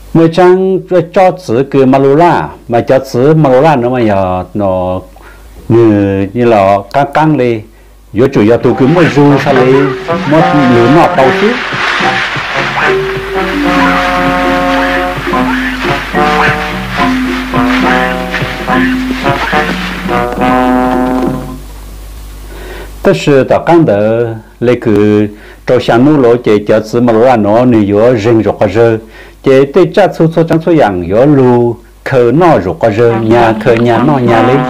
mới chăng cho chữ cứ malula mà cho chữ malula nó mà giờ nó như là căng đi yo chủ yếu tôi cứ mỗi ru sao đi mỗi lúa nọ tàu chứ tất sự tao căng đỡ lấy cứ trâu sáng nô lỗ chế cho chữ malula nó như yo rừng rồi giờ chế tê chát số số trắng số dạng yo lu khờ nọ rồi giờ nhà khờ nhà nọ nhà lấy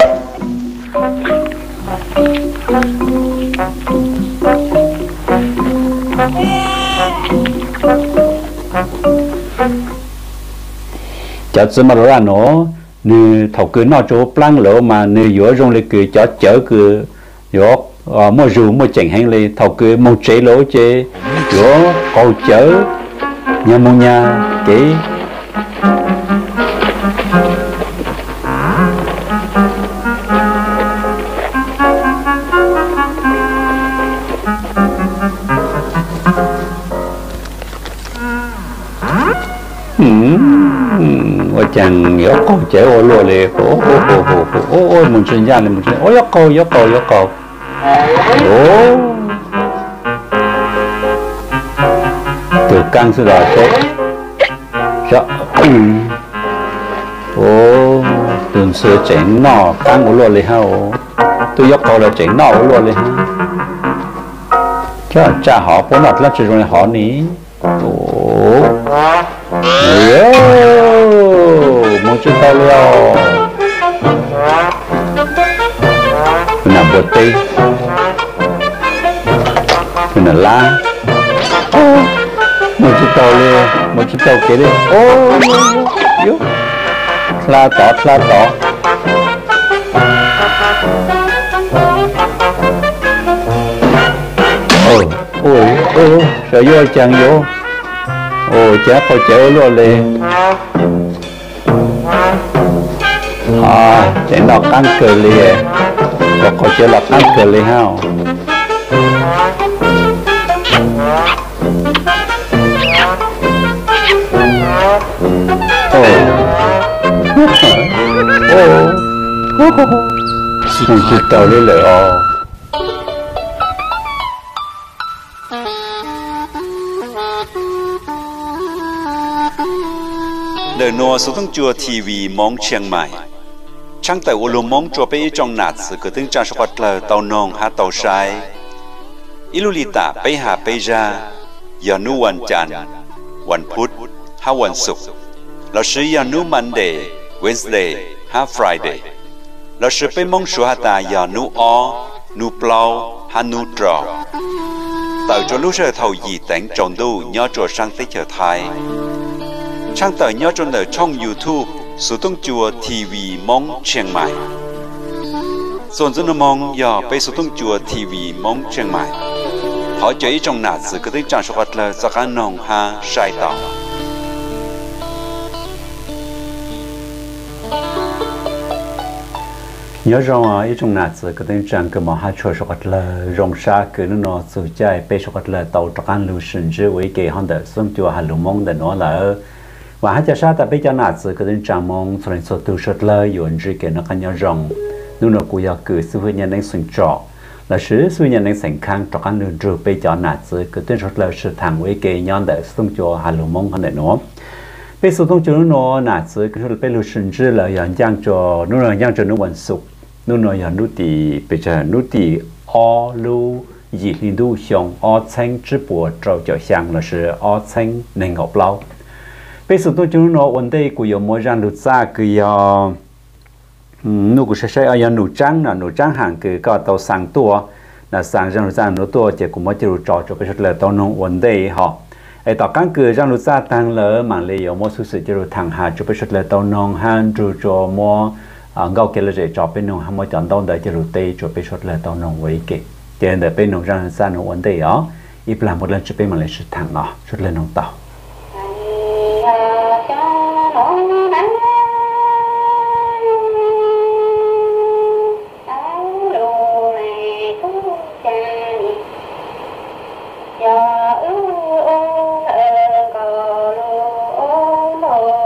chợ xưa mà rồi nó như thầu cứ nó chỗ plan lỗ mà như giữa trong lịch cứ cho chở cứ giữa mua rượu mua chèn hay là thầu cứ mua chế lỗ chế giữa cầu chở nhà mua nhà cái chẳng nhớ câu chế ô lô lệ ô mình chuyên gia này mình chuyên ô yoko ô từ căng sự đó chế dạ ô từ xưa chén nọ căng ô lô lệ ha ô tôi yoko là chén nọ ô lô lệ ha cho cha họ bốn mặt là chỉ rồi họ ní ô một chút tao leo nằm bột tê nằm lá một chút tao leo một chút tao kế đi ô yếu la tỏ ôi sợ vô chẳng vô ồ chả có chở luôn liền chạy nó căng cờ liền và có chở là căng cờ liền ha không chịu tàu lên lại lời nói số thông chùa TV mong Chiang Mai chẳng tại u lùm mong chùa bây trong nát sự cứ tiếng trang sọc lờ tàu nong há tàu sai ilulita bây hà bây ra giờ nuวันจันทร์วันพุธหาวันศุกร์เราซื้อยานู Monday Wednesday หา Friday เราซื้อไปมองชัวตายานูอนูเปล่าหานูตรอtại chỗ lúc giờ thầu gì tỉnh tròn đu nhớ chỗ sang tới chờ thái trang tờ nhớ trong đời trong YouTube số tông chùa TV mong Chiang Mai dồn dồn mong giờ bây số tông chùa TV mong Chiang Mai họ chơi trong nát sự cái tiếng trang số vật là do cả nòng ha sai tỏ nhớ rằng ở trong nát sự cái tiếng trang cái mà hai chỗ số vật là rong sa cái nó sự chơi bây số vật là tàu trắc ăn lưu sinh chứ với cái hòn đảo sông chùa hà lũng mong để nó là và hai cha sa tại bây giờ nát sự cái tiếng trang mong cho nên số tu sốt lời yuan chỉ cái nó kan nhớ rằng nó cũng要cứ sự với nhân sinh trọ là sự nhân sinh sản khang trọ ăn lương rồi bây giờ nát sự cái tiếng sốt lời sự thằng với cái nhon đảo sông chùa hà lũng mong hơn để nó bây số thông chùa nó nát sự cái sốt bây lưu sinh chứ là yuan giang cho nó là giang cho nó vận sục nó nói là nút thì bây giờ nút thì o lu gì thì du xiong o xanh直播照照相là sự o xanh nên ngọc lâu bây giờ tôi chúng nó vấn đề của nhiều mối ràng lụt ra cái nụ của sẽ ở nhà nụ trắng hàng cái có tàu sang tua là sang ràng lụt ra nụ tua chỉ cũng mới chịu trò cho bây giờ là tàu nông vấn đề họ ai tao căng cười ràng lụt ra tăng lỡ mà lấy nhiều mối sự sự chịu thằng hà cho bây giờ là tàu nông han cho mua ngao kia là để cho bên nông ham mối chọn tàu để chịu tây cho bây giờ là tàu nông với cái cho nên để bên nông ràng lụt ra nụ vấn đề đó ít làm một lần cho bên mà lấy sự thằng đó chút lên nông tàu Hãy subscribe cho kênh Ghiền Mì Gõ để không bỏ lỡ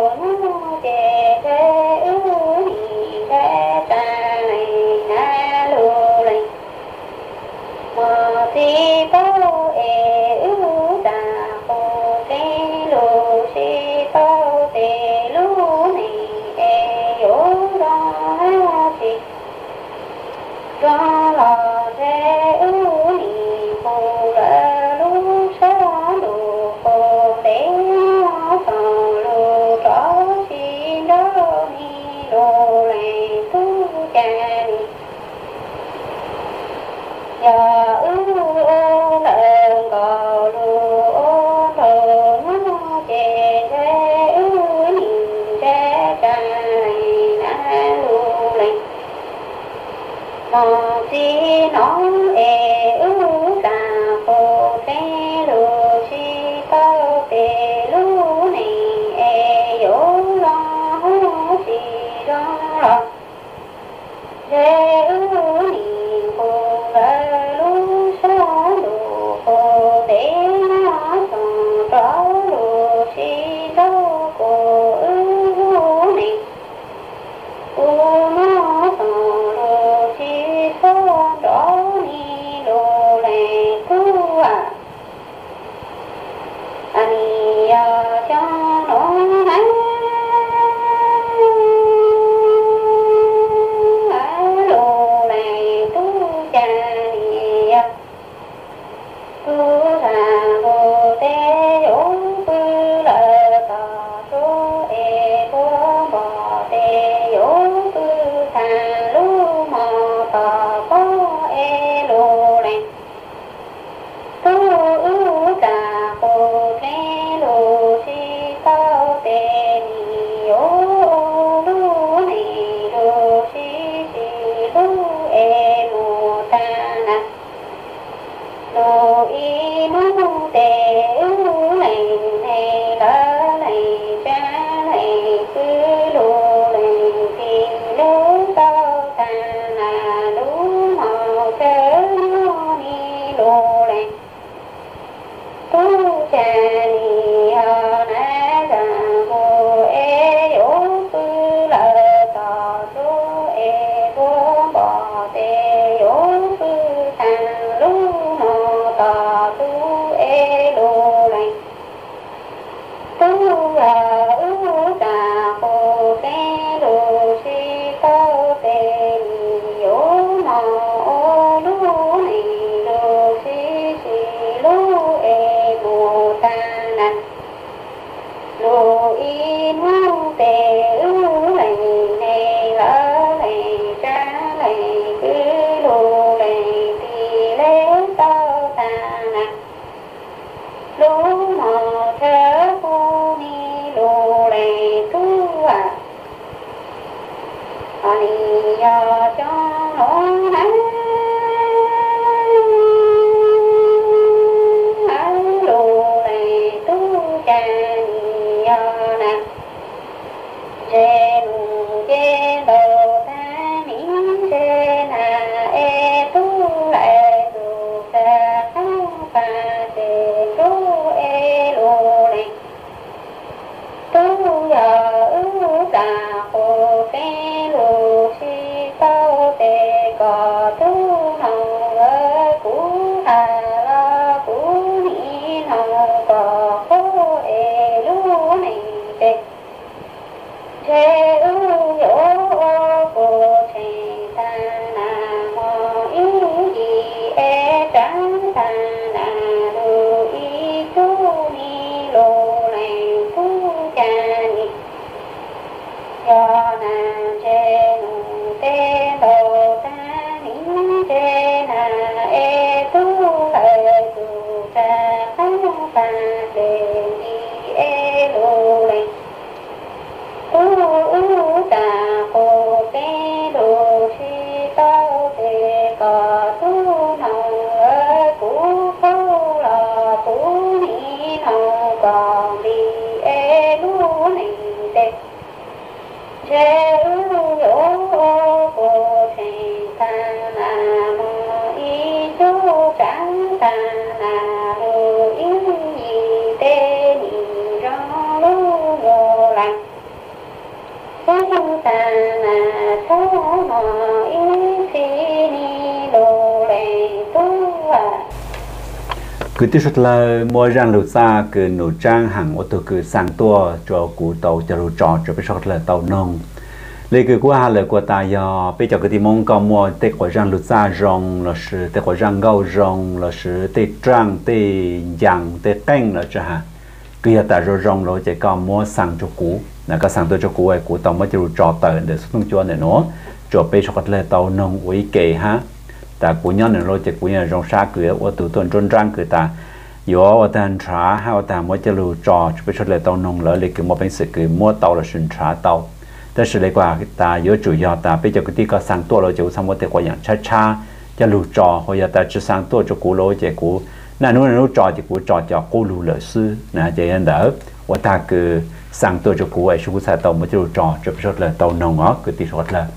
cứ tiếp xúc là mua rang lụt xa cứ nụ trang hàng ô tô cứ sang tua cho cú tàu cho lụt trò cho biết là tàu nông lấy cứ qua lời của ta giờ bây giờ cái thì mong có mua tết của rang lụt xa rong là sự tết của rang gạo rong là sự tết trang tết giang tết canh là cho ha cứ giờ ta rồi rong rồi chỉ có mua sang cho cú là có sang tua cho cú ấy cú tàu mới cho lụt trò tới để xuất cho này nó cho bây giờ là tàu nông uy kề ha ta cú nhon này rồi chỉ cú nhon rong xa cửa ô tô tuần trôn trang cửa ta yếu ở đàn trả hay ở đàn mới cho lù trò cho biết là tàu nông lỡ lịch một bên sự cứ mua tàu là sinh trả tàu,แต่sựเลยกว่าตาyếu chủ yếu ta bây giờ cái tí có sang tua rồi chủ sang một cái quan trọng cha cho lù trò hoặc là ta chỉ sang tua cho cú lối chỉ cú nãy nó trò chỉ cú trò cho cú lù lỡ sư nãy chỉ anh đỡ và ta cứ sang tua cho cú ấy chú sai tàu mới cho lù trò cho biết là tàu nông đó cứ tí rồi là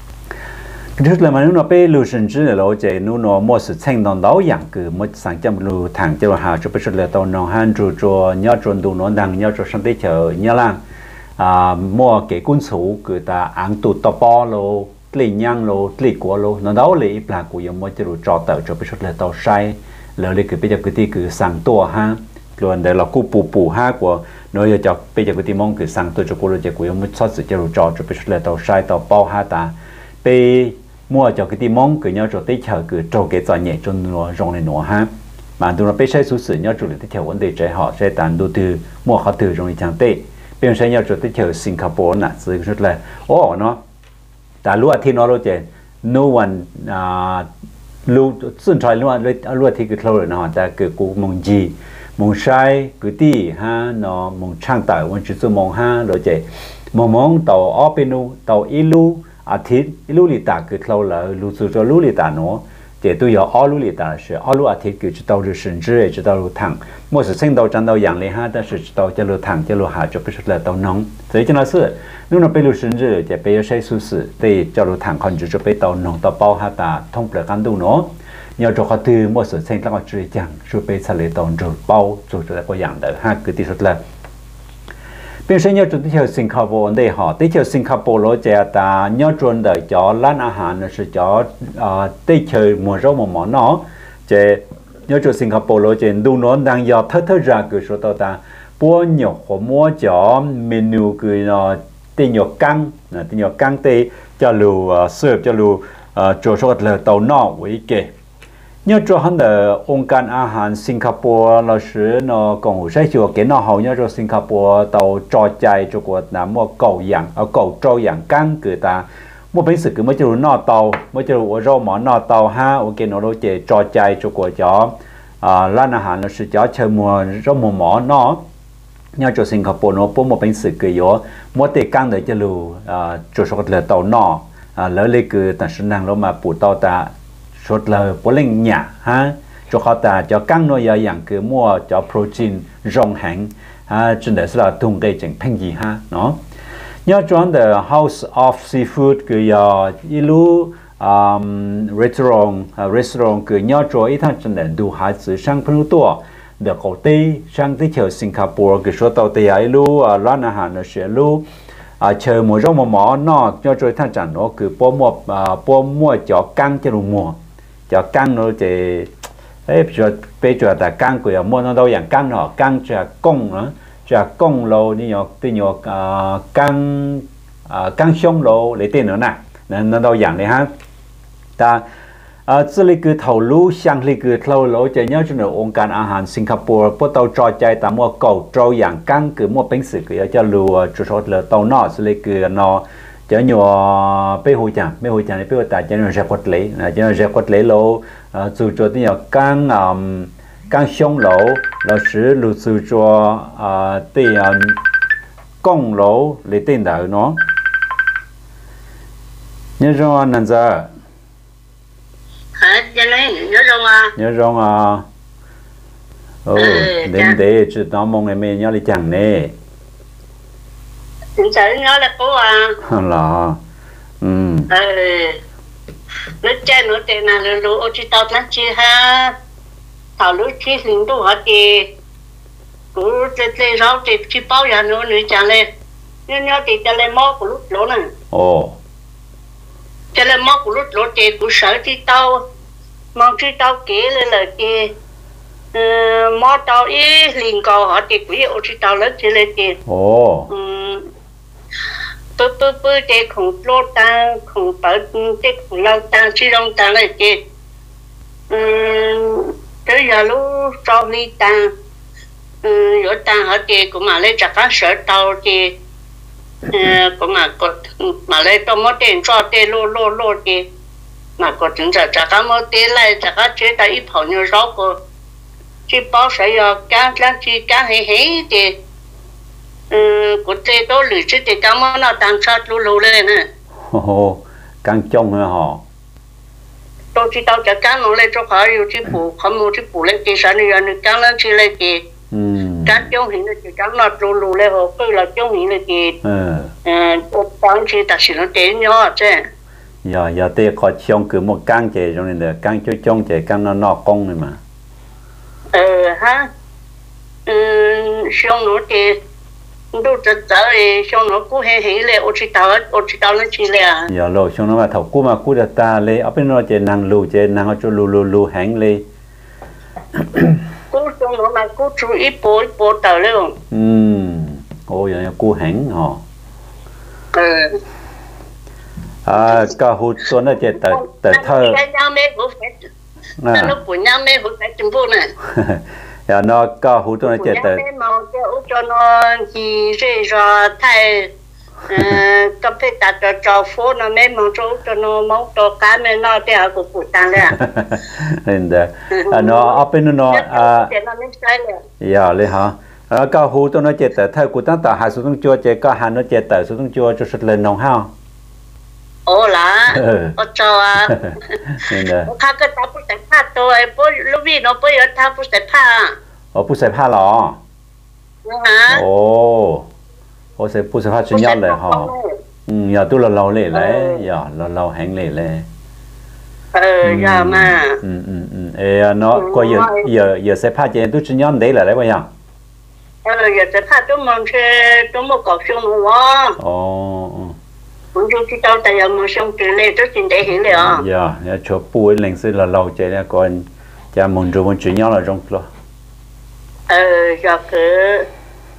thứ là mà nó bé lưu sinh chứ là lối chạy nó mua sự thanh đồng đấu dạng cứ mua sản phẩm lưu thẳng cho hà cho biết là tàu nông han cho nhau chuẩn đủ nó đang nhau cho sang tới chợ nhau lang mua cái cuốn sổ cứ ta ăn tụt to po lô lấy nhang lô lấy quả lô nó đấu lấy là của những mua cho đủ trò tàu cho biết là tàu sai lời lấy cứ bây giờ cứ tí cứ sang tua ha luôn để là cú bù ha của nó giờ cho bây giờ cứ tí mong cứ sang tua cho cô rồi của những mua sót sự cho đủ trò cho biết là tàu sai tàu po ha ta bây mua cho cái tim mong cứ nhau cho tới chờ cứ trâu cái trò nhẹ cho nó rong này nó ha mà tụi nó biết sai số sự nhau cho tới chờ vấn đề trái họ sẽ tàn đầu tư mua họ từ rong này chẳng tệ bây giờ nhau cho tới chờ Singapore nè sự rất là nó ta lúa thì nó rồi chứ no one lúa xuân trái lúa thì cứ lâu rồi nó ta cứ cú mong gì mong sai cứ tí ha nó mong trang tạo vẫn chỉ số mong ha rồi chứ mong tàu openu tàu ilu thịt lúa lì ta cứ lâu là lúa cho lúa lì ta nó để tôi có lúa lì ta là lúa thịt cứ chỉ tàu được sinh trưởng chỉ tàu được thẳng mỗi sự sinh tàu chân tàu dạng này ha ta sẽ tàu cho lúa thẳng cho lúa hạ cho biết là tàu nóng thế cho nó sự nếu nó bị lúa sinh trưởng thì bây giờ sẽ xuất sự để cho lúa thẳng còn chỉ cho biết tàu nóng tàu bao ha ta thông bờ cán đủ nó nhờ cho họ từ mỗi sự sinh tàu chỉ chẳng cho biết sẽ lấy tàu rồi bao rồi cho có dạng đó ha cứ tí rất là bây giờ nhau chuẩn tới Singapore đây họ tới Singapore rồi chạy ta nhau chuẩn đợi cho lán à hàn là cho tới chơi mùa rau mùa nó chạy nhau chuẩn Singapore rồi chạy đủ nó đang do thất ra cứ số tao ta bố nhiều hồ mua cho menu cười nó tên nhiều căng tê cho lù serve cho lù cho số là tàu nọ với kề nhớ cho hắn là ông can a han Singapore là sử nó còn sai cho cái nó hầu nhớ cho Singapore tàu trò chạy cho cuộc là mua cầu trâu dạng căng cười ta mua bánh sực cứ mới cho nó tàu mới cho rau mỏ nó tàu ha ok nó đâu chạy trò chạy cho cuộc chó lan a han là sử chó chơi mua rau mỏ nó nhớ cho Singapore nó bố một bánh sực cứ yếu mua tê căng để cho lù cho số là tàu nọ lỡ lấy cứ ta sử năng nó mà phụ tàu ta sốt là bố lên nhà ha cho họ ta cho căng nó giờ dạng cứ mua cho protein rong hàng trên đấy là thùng cây chẳng thành gì ha nó nhớ cho the House of Seafood cứ giờ ilu restaurant cứ nhớ cho ít thằng trên đấy đủ hai sự sang phân tua được cầu tây sang tới chợ Singapore cứ số tàu tây ilu lan à nó sẽ lu chờ một rong một mỏ nó cho thằng chẳng nó cứ bỏ mua cho căng cho mùa cho căng nó thì ấy bây giờ ta căng của mua nó đâu dạng căng nó căng cho công lâu đi nhọ tí nhọ căng xong lâu lấy tiền nữa nè nên nó đâu dạng này ha ta xử lý cứ thầu lú sang lý cứ thầu lú cho nhớ cho nó ông can ahan Singapore bắt đầu trò chơi ta mua cầu trâu dạng căng cứ mua bánh sữa cứ cho lúa cho số là tàu nọ xử lý cứ nó cho nhiều bê hồi chẳng này bê hồi tại cho nó ra quật lấy lô dù cho tí nhiều căng xong lỗ là sử lụ sử cho tí công lỗ lấy tên đảo nó nhớ rồi nè giờ hả nhớ rồi đến để chứ nó mong này mình nhớ đi chẳng nè sợ nhớ là cô là nó chơi nó tên là lũ ô chỉ tao nó chỉ ha thảo lũ chỉ hình đủ hết thì cứ chơi rau thì chỉ bao giờ nữa chẳng lên nhớ thì cho lên mò của lúc lỗ này cho lên mò của lúc lỗ thì cứ sợ thì tao mong chỉ tao kể lên là thì mò tao ý liền cầu họ thì quý ô chỉ tao lớn chỉ lên thì bữa để không lót tăng không bảo để không lâu tăng chỉ long tăng là gì tới giờ lúc sau đi tăng rồi tăng ở thì cũng mà lấy chắc các sở tàu thì cũng mà lấy cho mỗi tiền cho tiền lô thì mà có chứng chắc các mỗi tiền lại chắc các chế tài ít phỏng như rau của chỉ bao sợi cá chỉ cá hay thì của thế đó lười chứ thì cảm ơn nó tăng sát lú lên nè càng trông hả họ tôi chỉ tao cho cá nó lên cho họ yêu chỉ phụ không mua chỉ phụ lên thì sao nữa nữa cá nó chỉ lên thì cá trông hình thì cá nó lú lên họ cứ là trông hình thì tăng chỉ ta chỉ nó tiền nhỏ chứ giờ tê khó trông cứ một càng chế trong này được càng cho trông chế càng nó nọ công này mà ha xong nữa thì đâu chắc thì xong nó cũng hay lệ ô chỉ tao nó chỉ lệ giờ rồi xong nó mà thầu cú mà cú đặt ta lệ ở bên nó chơi năng lù cho lù hang lệ cú xong nó mà cú chú ít bộ tờ luôn ôi giờ cú hang họ cả hút số nó chơi tờ thơ nó buồn nhau mê hút phải chừng buồn này nó có hút nó chết tới cho nó gì rồi thay có phải đặt cho phố nó mấy mong cho nó mong cho cá mấy nó thì họ cũng tăng lên nên đó nó ở bên nó lấy hả có hút nó chết tới thay của ta hai số tung chua chết có hai nó chết tới số tung chua cho sụt lên nòng hao là cho nên đó khác cái ta不使怕多不lúc vì nó bây giờ ta不使怕不使怕了sẽ不使怕真要嘞哈giờ tôi là lâu lệ đấy giờ là lâu hẹn lệ lệ giờ mà nó coi giờ sẽ怕chuyện tôi chân nhon đấy là đấy bây giờ giờ sẽ怕tôi mong tôi một cọc xong rồi cũng chỉ tao tại giờ mà xong từ lên tới trên đây hiểu rồi giờ chỗ bùi lên sẽ là lâu chơi nha còn cha mong rồi muốn chuyện nhau là trong lo giờ cứ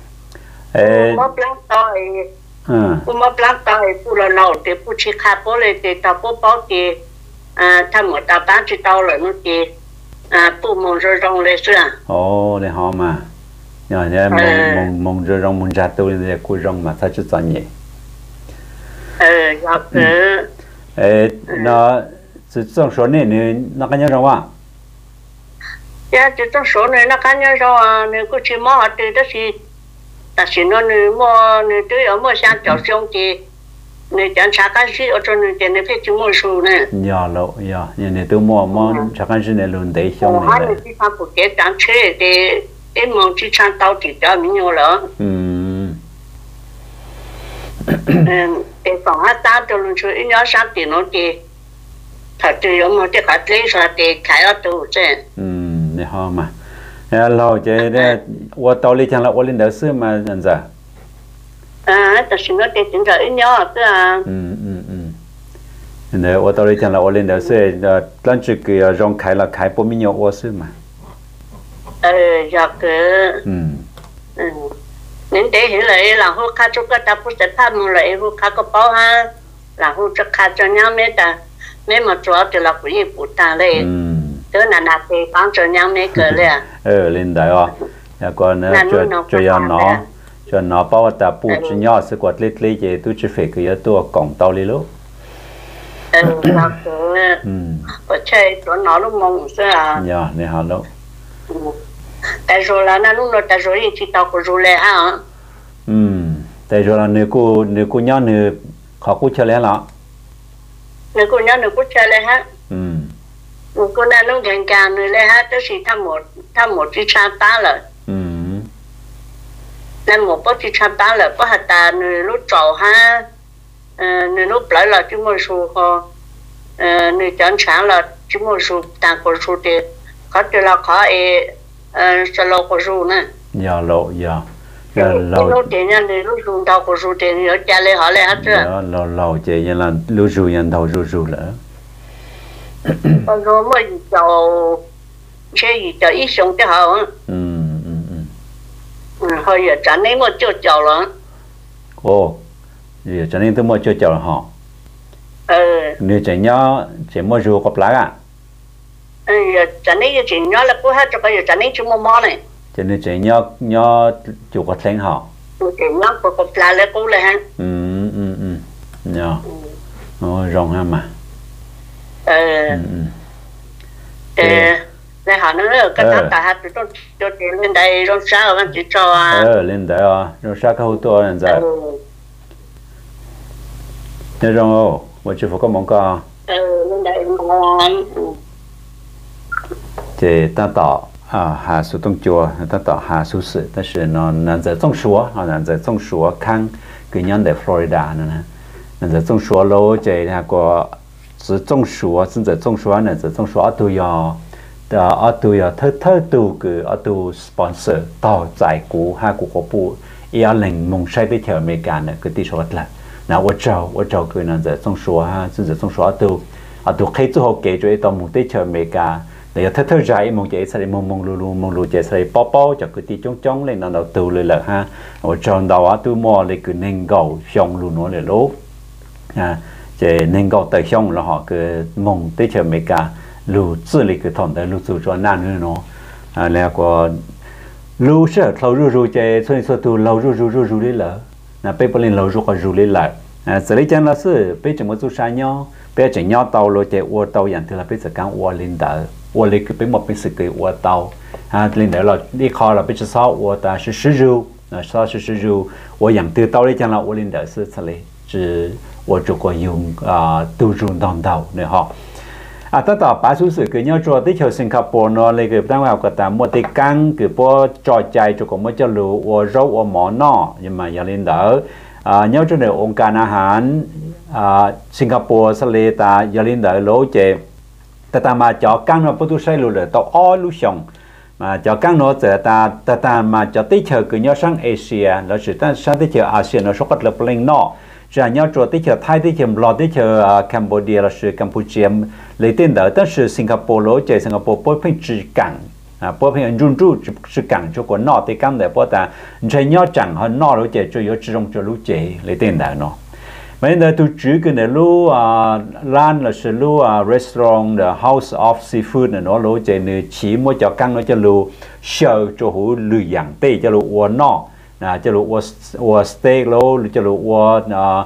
mất lắm tôi cũng mất lắm tôi phụ là lâu thì phụ chỉ khá bố lên thì tao bố báo thì thằng một tao bán chỉ tao rồi nó thì phụ mong rồi rong lên xưa ồ để họ mà nhờ nhớ mong rồi rong mong ra tôi để cô rong mà sao chứ sao nhỉ nó chỉ trong số này nó cái nhớ đâu à dạ chỉ trong số này nó cái nhớ đâu à nếu có chỉ mua thì đó thì ta chỉ nó nếu mua nếu tôi ở mua sang chỗ xong thì nếu chẳng sao cái gì ở trong này thì nếu phải chỉ mua số này dạ lâu dạ nên tôi mua chắc cái gì này luôn để xong này đấy thì phải phụ cái chẳng chơi để mong chỉ sang tàu chỉ cho mình nhiều lắm để phòng hát ta cho luôn chơi nhớ sáng tiền nó thì thật sự mà cái khách lấy ra thì khai ở tù chứ để họ mà lâu chơi đấy qua tàu đi chẳng là qua lên đảo xưa mà dần dần thật sự nó thì chính rồi nhớ chứ để qua tàu đi chẳng là qua lên đảo xưa lần trước cái rong khai là khai bốn mươi nhiều qua xưa mà dạ cứ nên để hiểu lại là hô khá cho cái ta cũng sẽ tham một lại hô khá có bao ha là hô cho khá cho nhau mấy ta mấy mà chúa thì là cũng như phụ ta đây tức là nạp thì bán cho nhau mấy cái này lên đấy à còn cho nó bao ta phụ cho nhau sẽ quạt lít lít vậy tôi chỉ phải cáiตัวcổng tàu đi lúc là có chơi cho nó lúc mong sao dạ này hả lúc tại rồi là nó lúc nào tại rồi thì tao có rồi lẽ hả tại rồi là nếu cô nhớ nếu họ cũng chơi lẽ lắm nếu cô nhớ nếu cô chơi lẽ ha cô này lúc gần gần nữa lẽ ha tới khi tham một chiếc xe ta rồi nên một bó chiếc xe ta rồi có hạt ta nếu lúc trầu ha nếu lúc lại là chúng tôi số họ nếu chẳng sáng là chúng tôi số tàng của số thì có thể là có sao lâu có số nè dạ lâu dạ lâu tiền nha thì lúc dùng đầu có số tiền ở nhà lấy họ lấy hết chưa lâu chị như là lúc dùng nhân đầu rồi lỡ còn rồi mới cho chơi gì cho ít sống cái họ hồi giờ chẳng nên một chỗ chào lắm ồ giờ chẳng nên tôi một chỗ chào họ nếu chỉ nhớ chỉ mua rượu cặp lá à chẳng nên chỉ nhớ là cô hát cho bây giờ chẳng nên chúng mua này cho nên chỉ nhớ chủ có tiếng họ chỉ nhớ cô cặp lá là cô là ha nhớ rong ha mà để họ nói cái thằng ta hát cho tiền lên đây rong sao anh chỉ cho lên đây rong sao cái hậu to là gì nhớ rong ô tôi chỉ phải có món cá lên đây ngon thì ta tỏ hạ số đông chùa ta tỏ hạ số sự但是nó nằm在中属nằm在中属看cái nhân tại Florida nữa nằm在中属lâu thì là có是中属甚至中属呢是中属都要都要特都个都 sponsor 到在股哈股个部要令梦晒的条美干的个地说了那我找个呢在中属哈甚至中属都可以做好给做到目的条美干để thơ dài mong chạy sẽ mong lu chạy sẽ bao cho cái tí chống lên nào đầu lên là ha ở trong đó tôi mua lấy cái nền gạo xong luôn nó là lố chạy nền gạo tại xong là họ cái mong tới chờ mấy cả lu xử lý cái thằng đấy lu xử cho nan nữa nó là có lu sợ lâu ru chạy xuyên tu lâu ru đi lỡ là bây giờ lên lâu ru có ru đi lại xử lý chân là sự bây giờ mới tu sai nhau bây giờ nhau tàu rồi chạy qua tàu dạng thì là bây giờ càng qua lên đỡ我那个被么被是给我刀领导了你考了被至少我的是10肉是10肉我养得到的讲了我领导是这里是我这个用都用当道呢哈taต่อป้าสุดคือเนี่ยตัวที่เที่ยวสิงคโปร์เนาะเลยคือตั้งแต่ก็ตามมัวติกังคือพอจอใจจุกมัวจะรู้ว่าเราว่าหมอนอยังมาอย่างลินเดอร์เนี่ยจนในองค์การอาหารสิงคโปร์สเลตาอย่างลินเดอร์โลเจแต่ตามาจอกังเนาะประตูใช้รู้เลยต่ออ้อรู้ช่องมาจอกังเนาะแต่ตามาจอที่เที่ยวคือเนี่ยสั่งเอเชียแล้วสุดท้ายสั่งที่เที่ยวอาเซียนเนาะชกกันเลยเพลงนอจะเนี่ยตัวที่เที่ยวไทยที่เที่ยวลาวที่เที่ยวแคนเบเดียแล้วสุดกัมพูชีเลยเต้นเดอร์แต่สุดสิงคโปร์โลเจสิงคโปร์พอเพิ่งจีกัง bố phải run run sự cẳng cho của nọ thì căng để bố ta chơi nhỏ chẳng hơn nọ rồi chơi cho yếu chỉ trong cho lũ chơi lấy tiền đại nó bây giờ tôi chỉ cái này lũ lan là sự lũ restaurant the house of seafood này nó lũ chơi này chỉ mỗi cho căng nó cho lũ show cho hú lười dạng tê cho lũ uo nọ cho lũ uo steak lũ cho lũ uo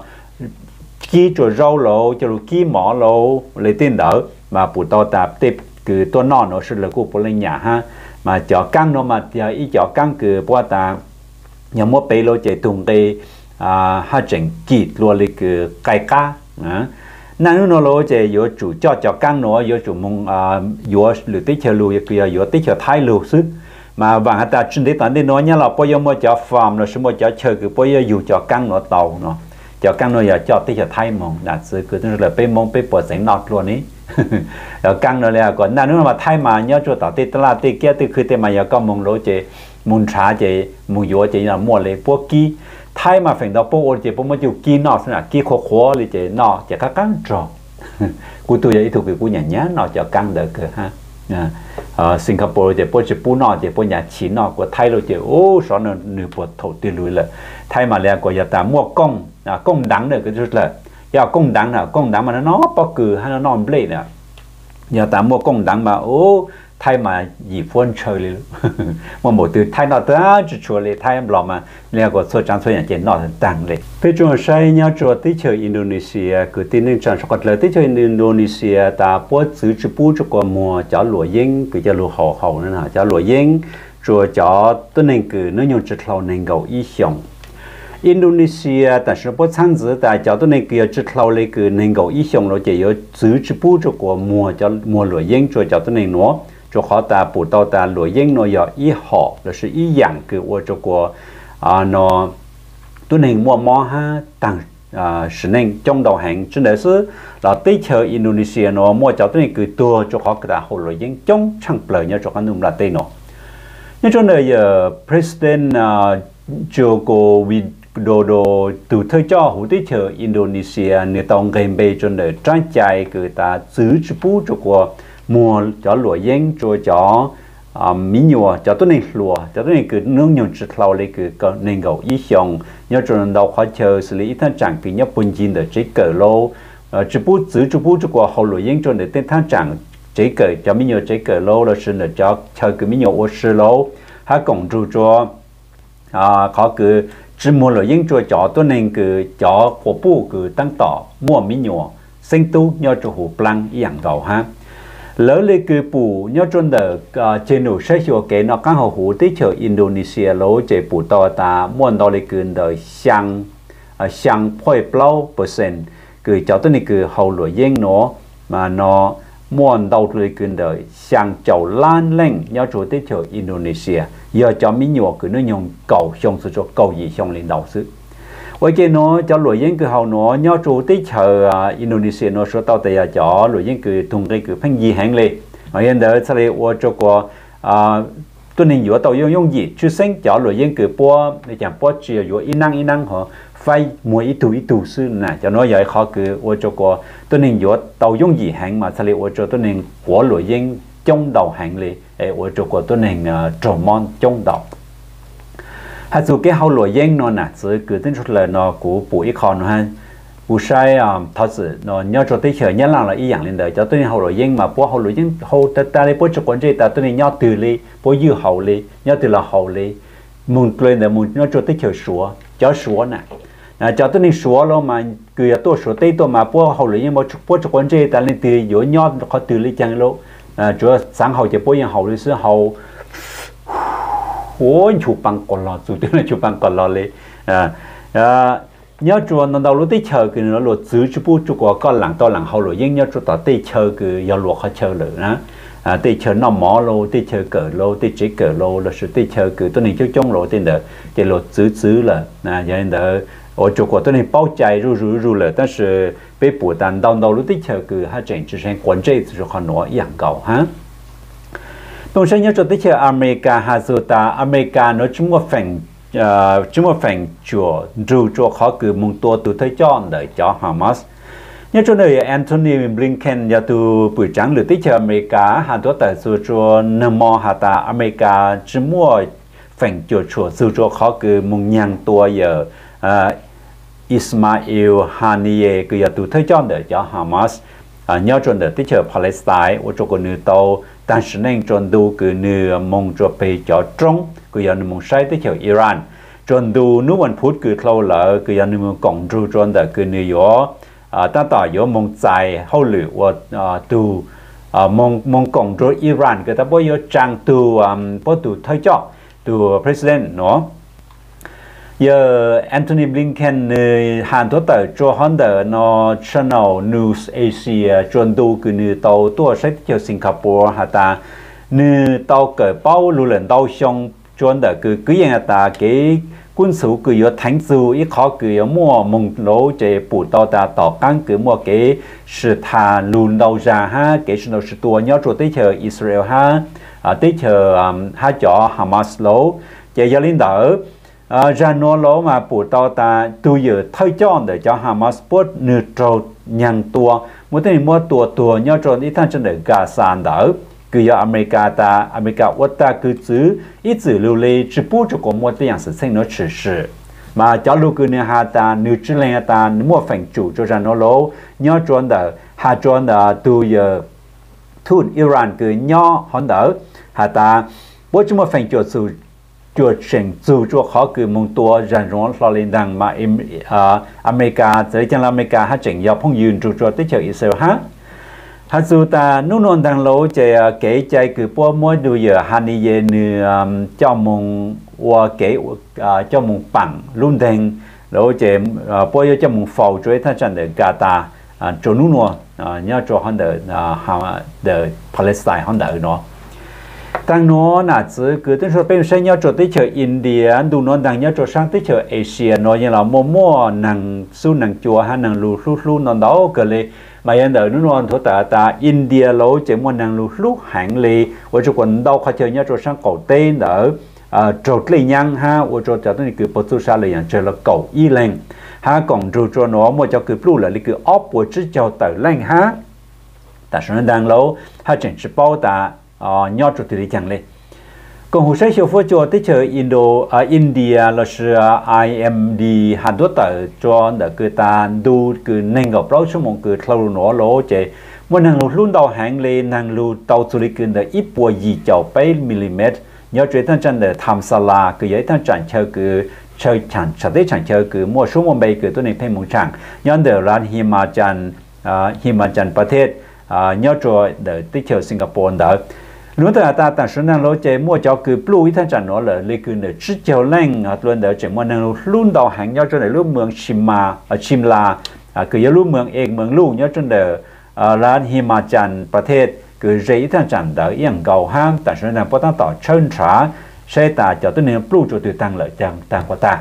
kí cho rau lũ cho lũ kí mỏ lũ lấy tiền đỡ mà bù to tạp tiếp cứตัวนอนnó sẽ là của bộ lên nhà ha mà chó căng nó mà ý chó căng cứ qua ta nhà mua bê lô chạy tung tê ha chỉnh kịt luôn là cứ cài cá năng nó lô chạy yếu chủ cho chó căng nó yếu chủ mong yếu lựa tích chờ lùi cứ yếu tích chờ thái lùi sức mà và người ta trên đấy tận đây nói nhá là bây giờ mua chó farm là số mua chó chơi cứ bây giờ dù chó căng nó tàu nó chó căng nó giờ cho tích chờ thái mong đặt sự cứ tức là bê mong bê bỏ sánh nọt luôn ấy căng rồi là còn nếu mà thay mà nhớ cho tao tết là tết kia tết khi tết mà giờ có mông lỗ chế mông trà chế mông dừa chế là mua lấy bố kí thay mà phải đào bố chế bố mới chịu kí nọ xem là kí khó lấy chế nọ chế các căng trò cú tôi vậy thuộc về cú nhà nhá nọ cho căng được cơ ha Singapore chế bố chế bố nọ chế bố nhà chỉ nọ của thay rồi chế ô sao nó nửa bột thổ tiền lùi là thay mà là của giờ ta mua công đắng được cái chút là giờ công đắng mà nó bao cừ hay nó non blade nè giờ ta mua công đắng mà ô thay mà gì phun chơi đi mà một từ thay nó ta chỉ chua lên thay em làm mà liền có số trang số nhà trên nó tăng lên bây giờ sai nhau cho tới chơi Indonesia cứ tin nên trang số tới chơi Indonesia ta bớt giữ chữ bút cho con mua cho lúa yên cứ cho lúa hậu nữa hả cho lúa yên rồi cho tôi nên cứ nó dùng chữ lâu nên gầu ý xong Indonesia 但是不参子在叫到那个只头那个能够一项了就有组织部这个摸叫摸落英做叫到那喏就好大不到大落英喏要一好就是一样个我这个喏都能摸摸哈当是能中道行真的是老对球 Indonesia 喏摸叫到那个多就好个大好落英中唱不了要做个弄拉对喏那种的President Joko Widodo từ thời cho hữu tí chờ Indonesia người ta game bê cho đời trái chạy người ta giữ chữ bút cho của mùa cho lúa yên cho mí nhùa cho tôi nên lúa cho tôi nên cứ nương nhung chữ lâu lấy cứ nên gầu ý xong nhớ cho nên đâu khó chờ xử lý thân trạng cứ nhớ bún chín để chế cờ lô chữ bút giữ chữ bút cho của hậu lúa yên cho để tên thân trạng chế cờ cho mí nhùa chế cờ lô là xin là cho chờ cứ mí nhùa ô sư lô hay còn rụ cho khó cứ chỉ mua là những chỗ chó tôi nên cứ chó của bố cứ tăng tỏ mua mí nhọ sinh tu nhớ cho hủ plăng dạng gạo ha lỡ lấy cứ bù nhớ cho đỡ trên nụ sẽ cho cái nó các hủ tí chờ Indonesia lỗ chạy bù to ta mua đó lấy cứ đời sang phơi plau percent cứ chó tôi nên cứ hậu lụa yên nó mà nó mua đầu lấy cứ đời sang chậu lan lên nhớ cho tí chờ Indonesia giờ cho mí nhọ cứ nó nhung cầu xong sự cho cầu gì xong lên đầu xứ, vậy cái nó cho lụa yên cứ hậu nó nhớ chủ tí chờ Indonesia nó số tàu tây cho lụa yên cứ thùng cái cứ phanh gì hẹn lên, mà hiện giờ sau này ở cho qua tôi nên giữa tàu用gì chứ sinh cho lụa yên cứ po để chẳng po chỉ giữa in năng họ phải mua ít tu xứ này cho nó vậy khó cứ ở cho qua tôi nên giữa tàu dùng gì hẹn mà sau này ở cho tôi nên của lụa yên trong đầu hẹn lên ở chỗ của tôi nên trồng món trong đầu hay dù cái hậu lúa yên nó nè sự cứ tính chút là nó của bụi con ha bụi sai thật sự nó nhớ cho tới chờ nhớ là ý dạng lên đời cho tôi nên hậu lúa yên mà bố hậu lúa yên hậu ta lấy bố cho con gì ta tôi nên nhớ từ li bố dư hậu li nhớ từ là hậu li muốn lên để muốn nhớ cho tới chờ sủa cho sủa nè cho tôi nên sủa lo mà cứ tôi sủa tây tôi mà bố hậu lúa yên bố cho con gì ta lên từ dỗ nhớ khó từ li chẳng lâu chủ sáng hậu chỉ bố yên hậu lý sư hậu ôi chụp bằng còn lò chủ yếu là chụp bằng còn lò lên nhớ chùa nó đầu lúc tí chờ cứ nó luật giữ chụp bút chụp có làng to làng hậu rồi nhưng nhớ chụp tao tí chờ cứ do luật họ chờ nữa nè tí chờ nó mỏ lô tí chờ cỡ lô tí chỉ cỡ lô là sự tí chờ cứ tôi nên chú trong lô tên đỡ cái luật giữ là vậy nên đỡ ở chỗ của tôi nên bao chạy ru là但是被不但到lúc tí chờ cứ ha chỉnh chỉ sang quan trị rồi còn nó dạng cầu ha đồng thời nhớ cho tí chờ America ha dù ta America nó chúng một phần chùa ru cho khó cứ mong tua từ thời cho đời cho Hamas nhớ chỗ này Anthony Blinken nhà tu buổi trắng lửa tích chờ America hàn toán tại số cho nằm mò hà ta America chỉ mua phèn chuột chuột số cho khó cứ mong nhang tua giờ Ismail Haniyeh cứ nhà tu thấy chọn để cho Hamas nhớ chỗ này tích chờ Palestine ở chỗ con nữ tàu但是呢，全都คือเนื้อมงจะไปจอดตรงคือยังมงใช้ที่เกี่ยวอิหร่านจนดูนู้วันพุธคือเขาเหล่าคือยังมงกงจูจนแต่คือเนื้อตั้งแต่ยมงใจเขาหรือว่าดูมงกงจูอิหร่านคือแต่บ่ยจังดูบ่ดูเท่าเจาะดู president เนาะgiờ Anthony Blinken hàn toán tới cho hắn đỡ nó Channel News Asia chuyên tu cứ nữ tàu tua sách cho Singapore hà ta nữ tàu cỡ bao lưu lần tàu xong chuyên đỡ cứ yên ta cái quân sự cứ có thánh dù ít khó cứ có mua mông lỗ chế bù tàu ta tỏ căng cứ mua cái sự thà lùn đầu ra ha cái sự đầu sự tua nhớ cho tới chờ Israel ha tới chờ ha cho Hamas lỗ chế gia linh đỡ ra nó lỗ mà bù tàu ta tu giờ thay chọn để cho Hamas bớt nửa trâu nhang tua mỗi tên mua tua nhau tròn ít thằng trên để gà sàn đỡ cứ do America quất ta cứ giữ ít giữ lưu lê chỉ bù cho có mua tênอย่างsự sinh nó chỉ sự mà cho lưu cứ nè hà ta nửa chỉ lên ta mua phèn chủ cho ra nó lỗ nhau tròn đỡ hà tròn đỡ tu giờ thun Iran cứ nhau hòn đỡ hà ta bố chúng mua phèn chủ sự chuột chuyển dù cho khó cứ mong tua rèn rón lo lên đằng mà America tới chân America hát chỉnh dọc phongยืนcho tới chờ Israel hát hát dù ta nô nôn đằng lỗ chạy kể chạy cứ po mỗi đôi giờ Haniyeh như cho mong qua kể cho mong bằng luôn đằng lỗ chạy po cho mong phò choท่านจันเดกาตาcho nô nôn nhớ cho hắn the Palestine hắn đỡ nó tăng nó là chỉ cứ tới số bên sang nhau cho tới chợ India đủ nó đang nhau cho sang tới chợ Asia nó như là mua nàng su nàng chùa hay nàng lu nó đó cái này mà hiện tại nó thổ ta India lối chỉ mua nàng lu hạng lì và cho quần đâu khai chơi nhau cho sang cầu tên đỡ trâu lấy nhang ha và cho tới cứ bớt số xa lấy chơi là cầu y lên ha còn cho nó mua cho cứ lu là cứ ốp và chỉ cho tới lên ha ta số đang lâu ha chỉnh chỉ bao ta nhau cho từ chẳng lên còn hồ sơ siêu phổ cho tới chờ India là sự IMD hàn quốc tới cho đã cứ ta du cứ nên gặp lâu số một cứ lâu nó lỗ chế một năng lượng luôn đầu hàng lên năng lượng tàu du lịch đã ít bùa gì chậu 7 mm nhớ chuyện thân chân để tham gia là cứ giấy thân chẳng chơi cứ chơi chẳng chẳng chơi cứ mua số một bề cứ tôi nên thêm một chẳng nhớ để ran Himachal Pradesh nhớ cho để tới chờ Singapore đó nếu ta số năng lỗ chế mua cho cứ blue thanh chẳng nó là lấy cứ để chỉ chiều lên luôn để chỉ mua năng luôn đầu hàng nhau cho để lúc mường Shimla cứ giờ lúc mường eng mường lu nhau cho để ran Himachal Pradesh cứ dễ thanh chẳng đỡ yên cầu ham ta số năng bắt ta tỏ chân trả sẽ ta cho tới nên blue cho từ tăng lợi chẳng tăng qua ta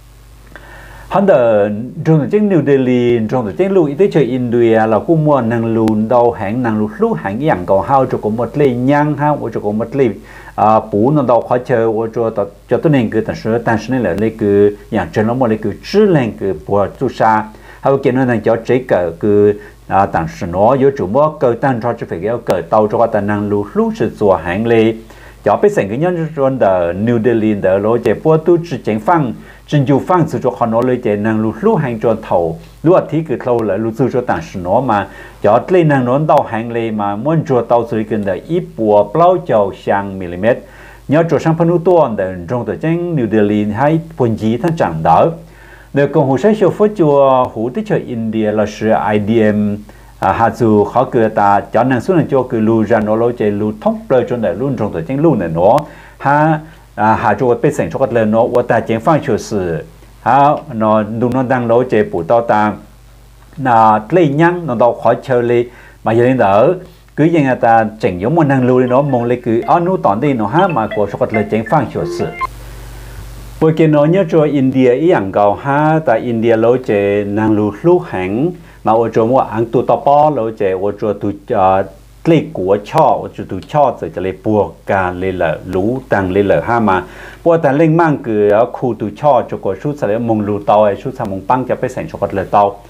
hắn đỡ trong tổ chức New Delhi trong tổ chức lưu ý tới chơi India là cũng mua năng lượng đầu hàng năng lượng lúc hàng cái dạng cầu hao cho có một ly nhang ha cho có một ly bù nó đầu khó chơi cho tôi nên cứ tan số này là lấy cứ dạng trên nó một lấy cứ chữ lên cứ bùa tu sa hay cái nó là cho chế cờ cứ tan số nó với chủ mua cờ tan cho phải cái cờ tàu cho ta năng lượng lúc sự chùa hàng lì cho biết rằng cái nhân trong New Delhi đó lối chạy bùa tu chỉ chỉnh phăng chính dù phăng sự cho họ nói lời chạy năng lưu hành cho thầu lưu thì cứ thầu là lưu sự cho tảng nó mà cho lên năng nó đào hàng lệ mà muốn cho tàu sự cần là ít bùa bao chầu sang mm nhớ cho sang phân tua để trong tổ chức New Delhi hay quân gì thân chẳng đỡ được công hồ sơ phốt cho hữu tích cho India là sự IDM hà dù khó cửa ta cho năng số này cho cứ lưu ra nó lối chạy lưu thông lời cho để luôn trong tổ chức lưu này nó ha hà cho cái sản cho cái lời nó và ta chẳng phang cho sự nó đúng nó đang lối chạy bù tao ta là lấy nhang nó đâu khỏi chơi li mà giờ đến đỡ cứ như người ta chỉnh giống một năng lưu nó mong lấy cứ nút tòn đi nó ha mà của cho cái lời chẳng phang cho sự bởi cái nó nhớ cho India ý ảnh cầu ha tại India lối chạy năng lưu lúc hàng mà ở chỗ mua ăn tụ tao po lối chạy ở chỗ tụ lấy của cho cho tụ cho rồiจะเลยปัวการเลยละรู้ตังเลยละห้ามาปัวแต่เล่งมั่งคือคู่ตụ cho choก็ชุดใส่มงรูเตาไอ้ชุดสามงปังจะไปใส่ช็อกโกแลตเตา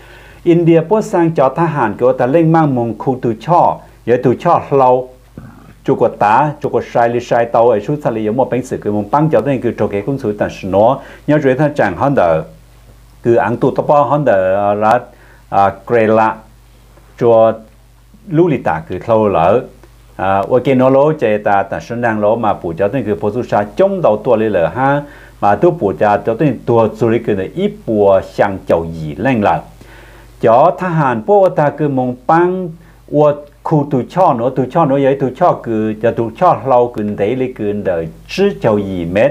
India bố sang cho tha hàn của ta lên mang mong khu từ cho giờ từ cho lâu chú có tá chú có sai tàu ở số thali một bánh sự cái mong băng cho nên cứ cho cái công sự tận nó nhớ rồi thằng chàng hắn đỡ cứ ăn tụ tập hắn đỡ là Grela cho Lulita cứ lâu lỡ và cái nó lỗ chạy ta ta sinh đang lỗ mà phụ cho nên cứ phụ sa trong đầu tua lên lỡ ha mà tôi phụ cho nên tua xử lý cái này ít bùa sang chậu gì lên lại cho tha hàn bố ta cứ mong băng và khu tụ cho nó vậy tụ cho cứ cho tụ cho lâu cứ đấy lấy cứ đời chứ chậu gì mét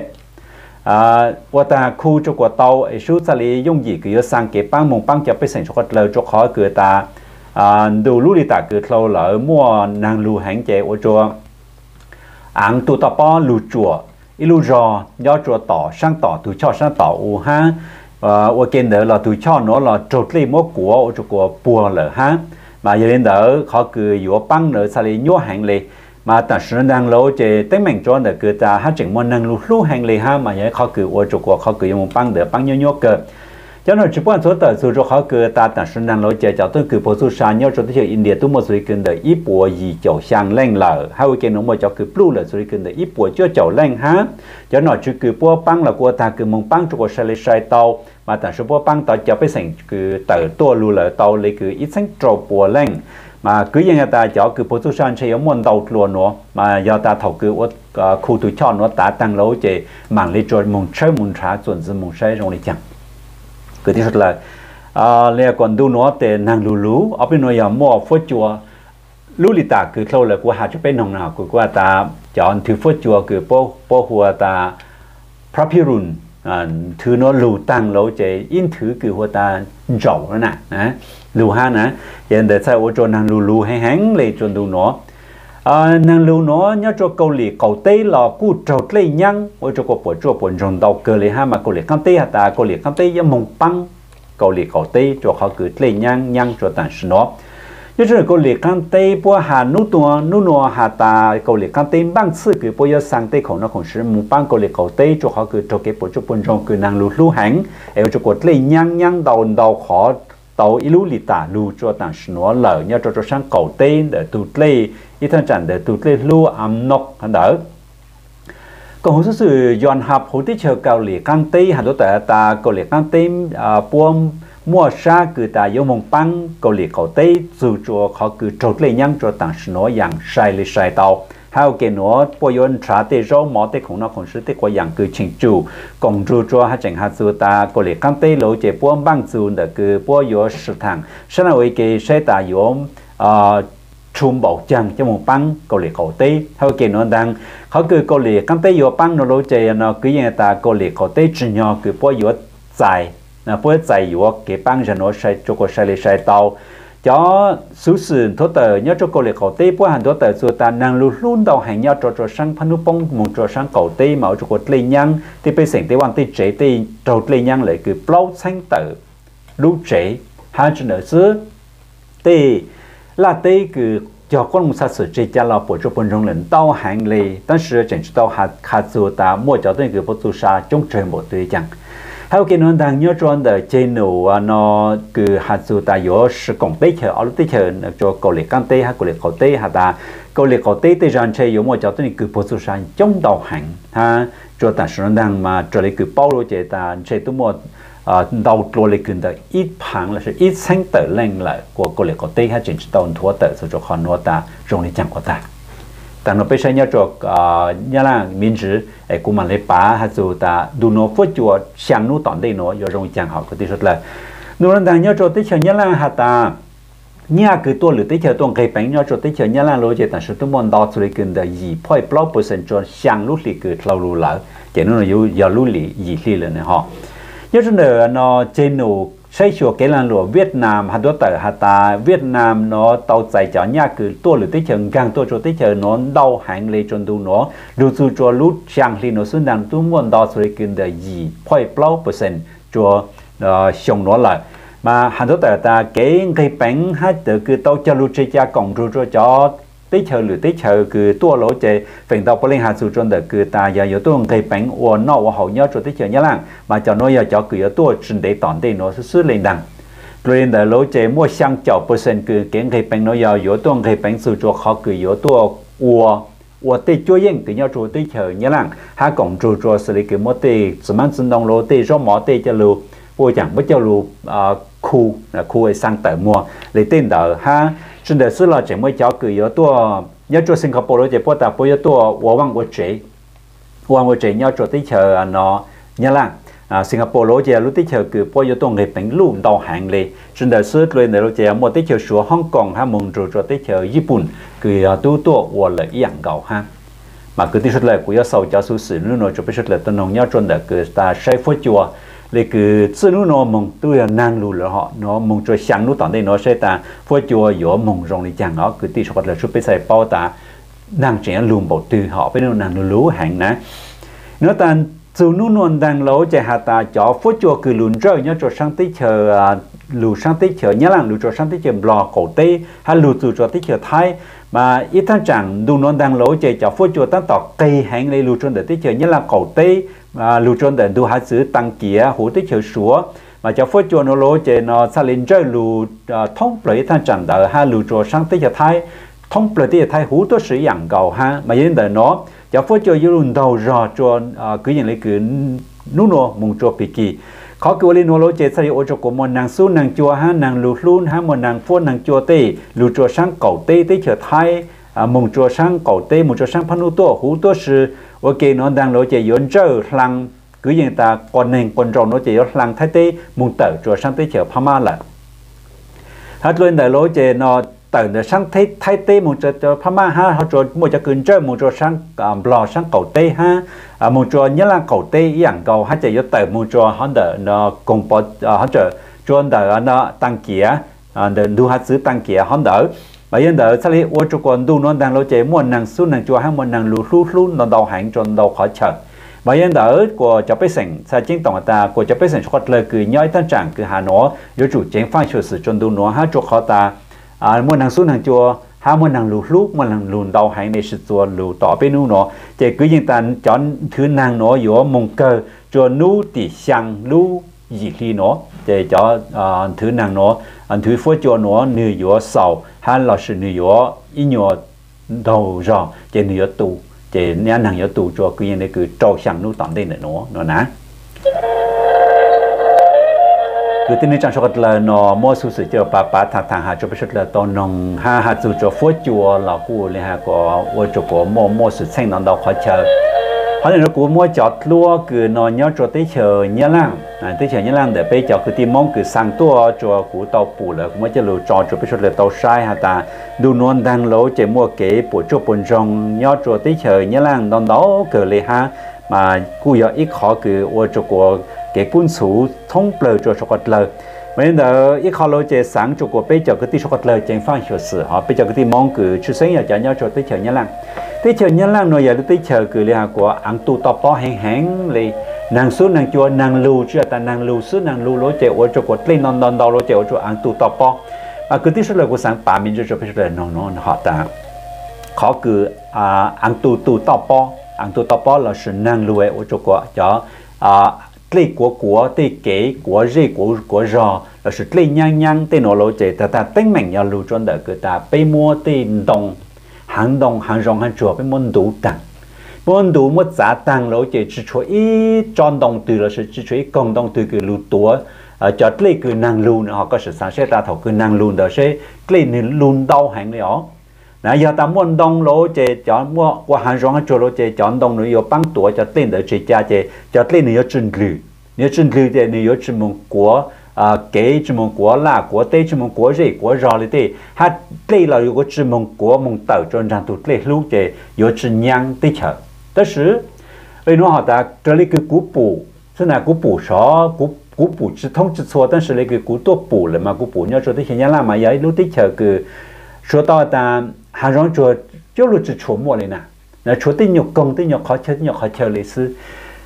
và ta khu cho quả tàu ở số ta lấy dùng gì cứ sang cái băng mong băng cho phải sản xuất lời cho khó cứ ta đồ lúa đi ta cứ lâu lỡ mua nàng lúa hàng chế ở chỗ ăn tụ tập bao lúa chùa lúa giò do chùa tỏ sang tỏ tụ cho sang tỏ ha và cái nữa là tụ cho nó là trộn lấy mốt của ở chỗ của bùa lỡ ha mà giờ đến đó họ cứ yếu băng nữa sao lấy nhớ hàng lệ mà ta sử năng lỗ chế tính mình cho được cứ ta hát chỉnh món năng lúa hàng lệ ha mà giờ họ cứ ở chỗ của họ cứ dùng băng để băng nhớ cơ cho nên chỉ quan số tờ số cho họ cứ ta ta sinh năng lối chơi cho tôi cứ bổ sung sang nhau cho tôi chơi India tôi một số cái đời ít bộ gì chậu sang lên lờ hai cái nó một cho cứ blue là số cái đời ít bộ cho chậu lên ha cho nên chỉ cứ bộ băng là của ta cứ mong băng cho cái sai tàu mà ta số bộ băng ta cho phải thành cứ tờ tua lù lờ tàu lấy cứ ít sáng trâu bộ lên mà cứ như ta cho cứ bổ sung sang chơi món đầu luôn nữa mà do ta thầu cứ khu tụi cho nó ta tăng lối chơi mảng lấy cho mong chơi mong trả chuẩn dư mong chơi trong này chẳng cái thứ là lẽ còn du nó để nàng lú ở bên ngoài mua phốt chùa lú lì ta cứ lâu là của hạt cho bên nông nào của ta chọn thứ phốt chùa cứ po hùa ta prapirun thứ nó lù tăng lỗ chế in thứ cứ hùa ta dầu đó nè lù ha nè hiện tại sao ở chỗ nàng lú hay hán lấy cho du nó nàng lú nó nhớ cho câu lì cầu tây là cú trâu lấy nhang ở chỗ của bộ rồng đầu cơ lấy ha mà câu lì cam tây hả ta câu lì cam tây giống mông băng câu lì cầu tây cho họ cứ lấy nhang cho tàn nó nhớ cho câu lì cam tây bữa hà nút nua hà ta câu lì cam tây băng sư cứ bữa giờ sang tây khổng nó khổng sử mông băng câu lì cầu tây cho họ cứ cho cái bộ rồng cứ nàng lú hãng ở chỗ của lấy nhang đầu khó tàu ilu lì tả lù cho tàn nó lở nhau cho sang cầu tây để tụt lấy ít thằng chẳng để tụt lấy lúa ẩm nọc hắn đỡ còn hồ sơ dọn hạp hồ tí chờ cao lì căng tây hẳn đó tại ta cầu lì căng tây buông mua sa cứ ta yêu mong băng cầu lì cầu tây dù cho họ cứ trộn lấy nhang cho tàn nó dạng sai tàu hai cái nó bây giờ trả tiền rau mỏ tiền không nó còn sử tiền qua dạng cứ chỉnh chu còn dù cho hai chẳng hạt dù ta có lẽ cam tây lối chế buôn băng dù để cứ bây giờ sự thằng sau này cái sẽ ta dùng chum bảo chẳng cho một băng có lẽ cầu tây hai cái nó đang họ cứ có lẽ cam tây dùng băng nó lối chế nó cứ như ta có lẽ cầu tây chỉ nhỏ cứ bây giờ dài là bây giờ dài dùng cái băng cho nó sai cho có sai tàu cho số sự thốt tờ nhớ cho câu lệ cầu tây bữa hàng thốt tờ số ta năng luôn đầu hàng nhau cho sang phan nút bông một cho sang cầu tây mà cho cột lây nhang thì bây giờ tây quan tây chế tây trâu lây nhang lại cứ plau xanh tờ lú chế hai chân ở xứ tây là tây cứ cho con một sát sự chế cha là bộ cho bên trong lệnh tàu hàng lệ但是整tàu hạt số ta mua cho tới cứ bộ số sa trong trời một tùy chẳng hai cái nó đang nhớ trong đời trên nụ nó cứ hạt dù ta có sự công tế chờ ở lúc tế chờ cho cầu liệt cam tế hay cầu liệt cầu tế hạt ta cầu liệt cầu tế tế rằng chơi có một cháu tôi cứ bổ sung sang trong đầu hành ha cho ta sử dụng đang mà trở lại cứ bao lô chơi ta chơi tôi một đầu lô lại cứ đời ít phẳng là sẽ ít sáng tờ lên lại của cầu liệt cầu tế hay trên tàu thua tờ cho họ nó ta trong này chẳng có ta ta nó bây giờ nhớ cho nhớ là民主cũng mà lấy bá hay dù ta đủ nó phốt chùa sáng nút tận đây nó do trong chẳng họ có tí rất là nó đang nhớ cho tí chờ nhớ là hạt ta nhà cứ tôi lựa tí chờ tôi cái bánh nhớ cho tí chờ nhớ là lối chơi ta sẽ tôi muốn đào xuống cái đời gì phải bao % cho sáng nút thì cứ lâu lù lỡ chỉ nó là giờ lù lì gì thì là này họ nhớ cho nó trên nụ xây chùa cái là lúa Việt Nam hạt đốt tờ hạt ta Việt Nam nó tàu chạy cho nhà cứ tua lửa tới chờ gang tua cho tới chờ nó đau hàng lê trong tu nó dù cho lút sang thì nó xứng đáng tu muốn đào rồi cái đời gì phải bao % cho xong nó lại mà hạt đốt tờ ta cái bánh hát từ cứ tàu cho lút chơi cha cộng rồi cho tới chờ lửa tới chờ cứ tua lỗ chơi phần tàu có lên hạt trong đời cứ ta giờ有tua cái bánh ở nó ở hậu nhau cho tới chờ nhá lang mà cho nó giờ cho cứ tua trình để tòn đây nó sẽ lên đằng rồi để lối chế mua sang chậu percent cứ kiến cái bánh nó giàu yếu tuồng cái bánh sự cho khó cứ yếu tuồng ua tê chúa yên cứ nhau chúa tê chờ nhớ rằng hai cổng chúa xử lý cái mua tê sự mang sinh động lô tê do mỏ tê cho lù vô chẳng bất cho lù khu ấy sang tới mua lấy tên đó ha trên đời xưa là chỉ mới cháu cứ yếu tuồng nhớ chúa Singapore lối chế bắt đầu bây giờ tuồng ua vang chế nhau chúa tê chờ nó nhớ rằng Singapore lối chơi lúc tích chờ cứ bao nhiêu tuần ngày bánh lùm đầu hàng lệ trên đời xưa lên để lối chơi một tích chờ số Hong Kong ha mong rồi tích chờ Nhật Bản cứ tu tua hoặc là dạng gạo ha mà cứ tích xuất lại của sau giáo sư sử nữa cho biết xuất lại tân nông nhau trên đời cứ ta xây phốt chùa để cứ xưa nữa nó mong tôi là năng lù là họ nó mong cho sáng lúc tận đây nó sẽ ta phốt chùa giữa mong rong đi chẳng nó cứ tích xuất lại xuất biết xây bao ta năng trẻ lùm bảo từ họ với nó năng lú hàng ná nó ta dù nu non đang lỗ chạy hà ta cho phốt chùa cứ lùn rơi nhớ cho sang tích chờ lù sang tích chờ nhớ rằng lù cho sang tích chờ lò cổ tê hay lù từ cho tích chờ thái mà ít tháng chẳng nu non đang lỗ chạy cho phốt chùa tăng tỏ cây hàng lấy lù cho để tích chờ nhớ là cổ tê mà lù cho để đu hai chữ tăng kia hủ tích chờ súa mà cho phốt chùa nó lỗ chạy nó sa lên rơi lù thông lợi tháng chẳng đợi hay lù cho sang tích chờ thái thông lợi tích chờ thái hủ tôi sử dụng cầu ha mà đến đời nó cho phốt cho yêu đầu rò cho cứ như lấy cứ nô nô mong cho bị kỳ khó cứ lên nô lối chế sai ô cho của một nàng su nàng chùa ha nàng lù luôn ha một nàng phốt nàng chùa tê lù chùa sang cầu tê tê trở thái mong chùa sang cầu tê mong chùa sang phan tua hú tua sư ok nó đang lối chế yến trơ lăng cứ như ta còn nền còn rồng nó chế lăng thái tê mong tờ chùa sang tê trở pha là hết lên đại lối chế nó tờ để sang thái tê một cho pha ha họ cho một cho cứng chơi một cho sang lò sang cầu tê ha một cho nhớ là cầu tê dạng cầu hai chạy tờ một cho họ đỡ nó cùng bỏ họ cho đỡ nó tăng kia để đu hai chữ tăng kia họ đỡ bây giờ đỡ sau này ô cho con đu nó đang lo chạy một nàng su nàng cho hai một nàng lú nó đầu hàng cho đầu khó chờ bây giờ đỡ của cháu bé sành sa chính tổng ta của cháu bé sành cho lời cứ nhói tan trạng cứ hà nó yếu chủ chính phai cho sự cho đu nó ha cho họ ta một nàng xuống nàng chùa hai một nàng lù lúc một nàng lùn đầu hành này sự chùa lù tỏ bên nu nó chỉ cứ những tàn chọn thứ nàng nó yếu mông cơ chùa nu tỉ sang lu gì khi nó chỉ cho thứ nàng nó thứ phước chùa nó nửa yếu sầu hay là sự nửa yếu ít nhiều đầu rò chỉ nửa tù chỉ nhà nàng yếu tù chùa cứ như này cứ trâu sang nu tạm đây nữa nó ná cứ tin rằng số là nó mua số sự cho bà thằng hà cho biết là tao nông ha dù cho phốt chùa là cụ liền ha có ô cho có mua sự xanh nó đâu khó chờ họ nên nó cũng mua chọt lúa cứ nó nhớ cho tới chờ nhớ lăng để bây giờ cứ tìm mong cứ sang tua cho cụ tàu phụ là cũng cho lúa cho biết là tàu sai ha ta đủ non đang lỗ chỉ mua cái bộ cho bồn rong nhớ cho tới chờ nhớ lăng đón đó cứ liền ha mà cụ giờ ít khó cứ ô cho có cái cuốn sổ thông bờ cho số quạt lờ, bây giờ ít khó lối chơi sáng cho cô bây giờ cái tí số quạt lờ trên phan hiệu sử họ bây giờ cái tí mong cứ chú sinh ở cho nhau cho tới chờ nhớ lăng nói giờ tới chờ cứ liên của ăn tu tập bao hẹn lì nàng xuống nàng chùa nàng lưu chưa ta nàng lưu xuống nàng lưu lối chơi ở cho cô lên non đầu lối chơi ở cho ăn tu tập bao à cứ tí số lờ của sáng bà mình cho bây giờ nó họ ta khó cứ ăn tu tập bao là sự nàng lưu ở cho cô cho tây của tây kế của dây của rò là sự tây nhang tây nổ lỗ chế ta tính mình nhau lưu tròn đời người ta bay mua tây đồng hàng rong hàng chùa bay muốn đủ một giá tăng lỗ chế chỉ cho ít tròn đồng từ là sự chỉ cho ít công đồng từ cái lưu tua cho tây cứ năng lưu họ có sự sáng sẽ ta thầu cứ năng lưu đó sẽ tây nên luôn đau hàng này ó nãy giờ ta muốn đông lỗ chế chọn mua qua hàng rong hàng chùa lỗ chế chọn đông nữa yêu băng tuổi cho tên để chế cha chế cho tên nữa chân lư thì nữa chân mông của kế chân mông của là của tây chân mông của gì của rò lấy tây hát tây là yêu chân mông của mông tàu cho rằng tụt tây lúc chế yêu chân nhang tây chợ tất sử vì nó họ ta trở lại cái cú bù thế nào cú bù xó cú bù chỉ thông chỉ xóa但是那个cú多补了嘛cú bù nhau cho tới hiện là mà vậy lúc tây chợ cứ số to ta hàng rong chùa chỗ lúc chỉ chùa mua này nè, là chùa tinh nhục công tinh nhục khó chơi lịch sử,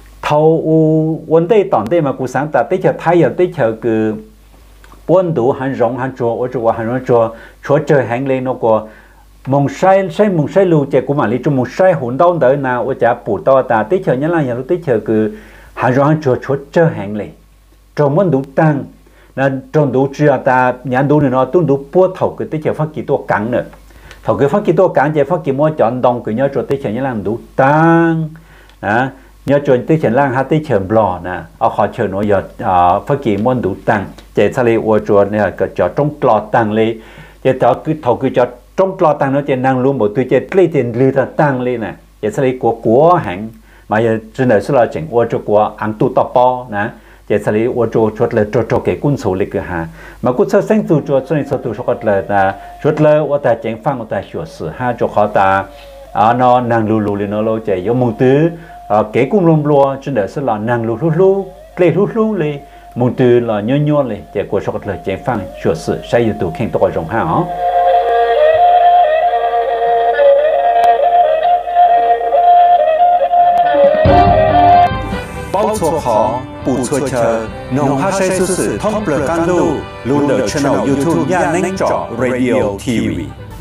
thâu vấn đề tòn đề mà cụ sáng ta tới chờ thay giờ tới chờ cứ buôn đủ hàng rong hàng chùa ở chùa hàng rong chùa chơi hàng lên nó có mông say lưu chạy của mà lý trong mông say hỗn đau tới nào ở chả bù to ta tới chờ nhớ là giờ lúc tới chờ cứ hàng rong hàng chùa chơi hàng lên, trong buôn đủ tăng nên trong đủ chưa ta nhãn đủ nó tuân đủ bố thầu cái tích chế phát kỳ tô cắn nữa thầu cái phát kỳ tô cắn chế phát kỳ mua chọn đồng cái nhớ cho tích chế như là đủ tăng nhớ cho tích chế lang ha tích chế bò nè ở họ chờ nó giờ phát kỳ mua đủ tăng chế sao lại ở chỗ này cái chỗ trong lò tăng lên chế cho cứ thầu cứ cho trong lò tăng nó chế năng luôn một tuổi chế lấy tiền lừa ta tăng lên nè chế sao lại của hàng mà giờ trên đời sẽ là chỉnh ở chỗ của ăn tu tập po nè chế xử lý ở chỗ chuột là chỗ cái quân số lịch ha mà cũng sẽ sinh từ chỗ cho nên số từ số là chuột là ở tại chỉnh phăng ở tại sửa sử ha chỗ họ ta nó năng lù lên nó lâu chạy giống mông tứ cái cung lom lùa trên đời sẽ là năng lù lên mông tứ là nhô lên chạy của số là chỉnh phăng sửa sử sai yếu tố khen tôi rộng ha bao错好不错车农哈西苏是通不干路路的 channel YouTube 呀能找 Radio TV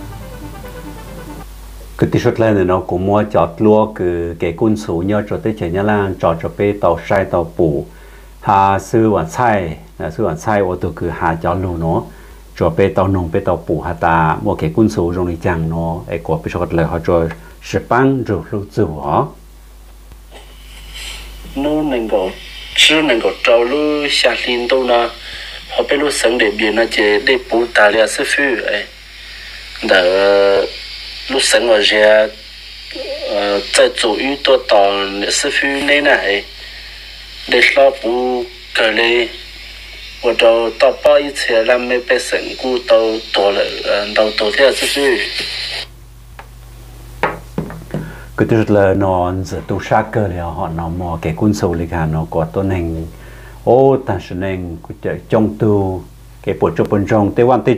cái tí xuất lên nó cũng mua chọt lúa cái quân số nhau cho tới chợ nhà lang chọt cho bé tàu sai tàu bù hà sư hoàn sai ở từ cứ hà chọt luôn nó cho bé tàu nông bé tàu bù hà ta mua cái quân số trong này chẳng nó ấy của bé xuất lên họ cho sự bán rồi lưu giữ hả nó能够只能够找路下领导呢，后边路省那边呢，这内部大量是非哎，那路省我些在做遇到到是非内呢哎，那老部个嘞，我就到包一次让没被省股都多了，到多条是非。 cái thứ là nó giờ tu sa cơ là họ nó mua cái cuốn sổ lịch hà nó có tôn hình ô ta sẽ nên cái trong tu cái bộ chụp bên trong tế quan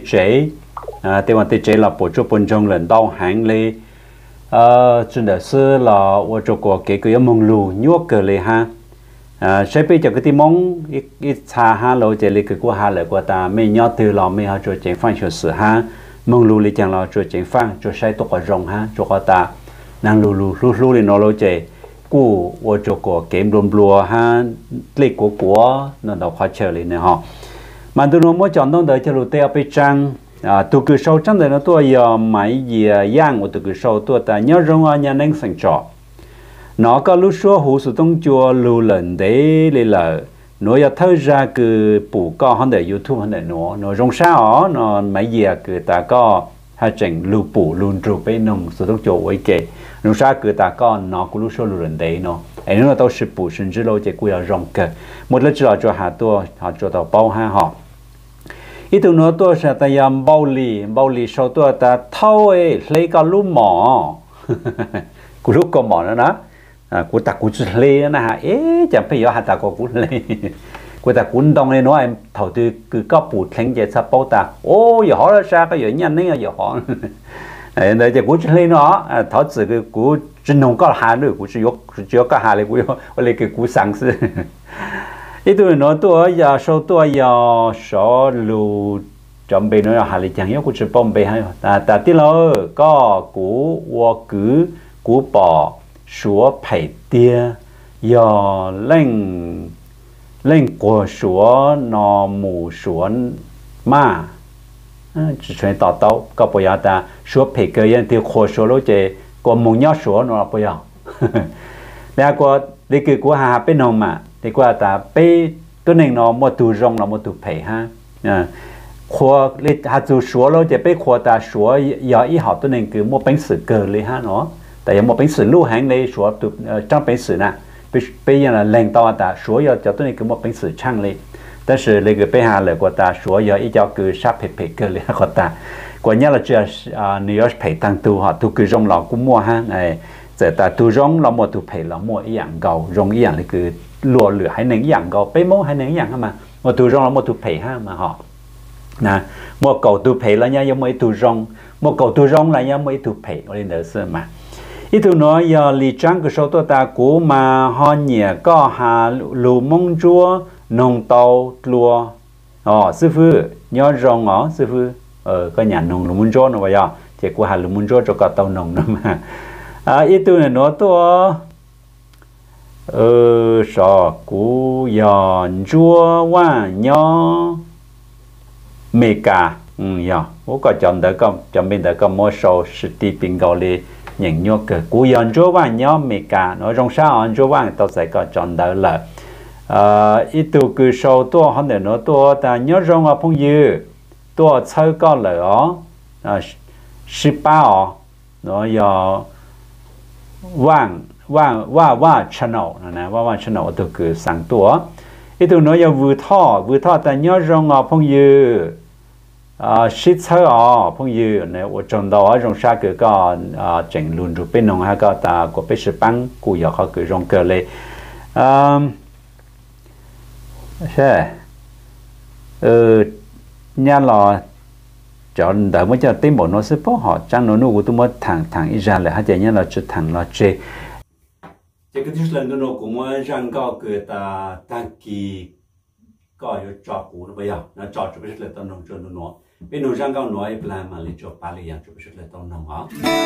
tế chế là bộ chụp bên trong lần đau hàng lê trên đời xưa là ô chụp của cái mông lù nhuốc cơ lê ha sẽ bây giờ cái tí mông ít xa ha lâu chế lê cái của ha lại của ta mấy nhớ từ lò mấy ha cho chế phang cho sự ha mông lù lê chẳng là cho chế phang cho sai tục ở rồng ha cho họ ta năng lù lên nó lôi chạy cú ở chỗ của game rùm lùa ha lịch của nó đào khoa chơi lên này họ mà tụi nó mới chọn đông đời cho lù teo bị trăng tụi cứ sâu trắng đời nó tôi giờ máy gì giang của tụi cứ sâu tôi ta nhớ rong ở nhà nên sành trọ nó có lúc số hú sự tông chùa lù lần để lấy lợ nó giờ thay ra cứ bù co hơn để YouTube hơn để nó rong sao nó máy gì cứ ta có hai chỉnh lù bù lùn rù bên nông sự tông chùa ấy kệ nó ra cứ ta con nó cũng lúc số lần đấy nó ấy nó tao sử bù sinh chứ lâu chỉ quy là rong cơ một lần cho hà tua họ cho tao bao ha họ ít tu nó tua sẽ ta yam bao lì sau tua ta thâu ấy lấy cái lúa mỏ cú lúc có mỏ nữa đó cú ta cú lấy nó ha chẳng phải do hà ta có cú lấy cú ta cú đông này nói em thầu tư cứ có bù thành vậy sao bao ta giờ họ ra sao cái gì nhanh đấy giờ họ đây chỉ cú lấy nó tháo chỉ cái cú chân nông có hà nữa cú chỉ có cái hà này cú lấy cái cú sáng sự ít tuổi nó tuổi giờ sau tuổi giờ số lù chuẩn bị nó hà này chẳng nhớ cú chỉ bom bê hay ta tí lo có cú wo cứ cú bỏ số phải tia giờ lên của số nó mù số ma chỉ chuyện tao tao có bây giờ ta số phải cái gì thì khó số lối chế còn muốn nhớ số nó bây giờ bây giờ đi cái của hà bên nông mà thì qua ta bên tôi nên nó một tu rong nó một tu phải ha khó đi hà tu số lối chế bên khó ta số giờ ý học tôi nên cứ một bánh sữa cờ lấy ha nó tại một bánh sữa lưu hành lấy số tu trong bánh sữa nè bây giờ là lên to ta số giờ cho tôi nên cứ một bánh sữa chăng lấy但是那个背下来过大所有一叫个啥陪个了过大，过年了这你要陪当都哈，都个用老古摸哈，哎，在大都用老摸都陪老摸一样高，用一样那个落落还能一样高，背摸还能一样嘛，我都用老摸都陪哈嘛哈，那摸狗都陪了呀，有没都用，摸狗都用了呀，没都陪，我认得是嘛。ít thứ nói giờ lì trắng cái số tôi ta cũ mà họ nhẹ có hà lù mông chúa nông tàu lúa sư phụ nhớ rong sư phụ có nhà nông lù mông chúa nó vậy à chỉ của hà lù mông chúa cho cả tàu nông nữa mà ít thứ này nó tôi sao cũ giờ chúa hoa nhó mega ya bố có chọn đỡ có chọn bên đỡ có mua số sự ti bình gọi là những nhóc cái cú yon cho bạn nhớ mega nó trong sao anh cho bạn tao sẽ có chọn đỡ là ít tu cứ số tua hơn nữa nó tua ta nhớ trong ở phong dư tua chơi có lợi ó 18nó giờว่า channel นะว่า channel ตัวคือสั่งตัวอีตัวน้อยยังวูท่อแต่ย้อนรงพงยืชิดเชื่อพงยืเนี่ยว่าจนดอรงชาเกิดก็เจ๋งลุนรูเป็นน้องฮะก็ตาก็ไปสืบปังกูอยากเขาเกิดรงเกิดเลยใช่เนี่ยรอchọn đợi mới cho tiến bộ nó sẽ phó họ trang nó nuôi của tôi mới thằng Iran là hai chị nhớ là chụp thằng nó chê cái thứ lần nó cũng mới răng cao cười ta kỳ coi cho trò cũ nó bây giờ nó trò chụp rất là tao nông trên nó bên nó răng cao nói là mà lấy cho ba liền chụp rất là tao nông hả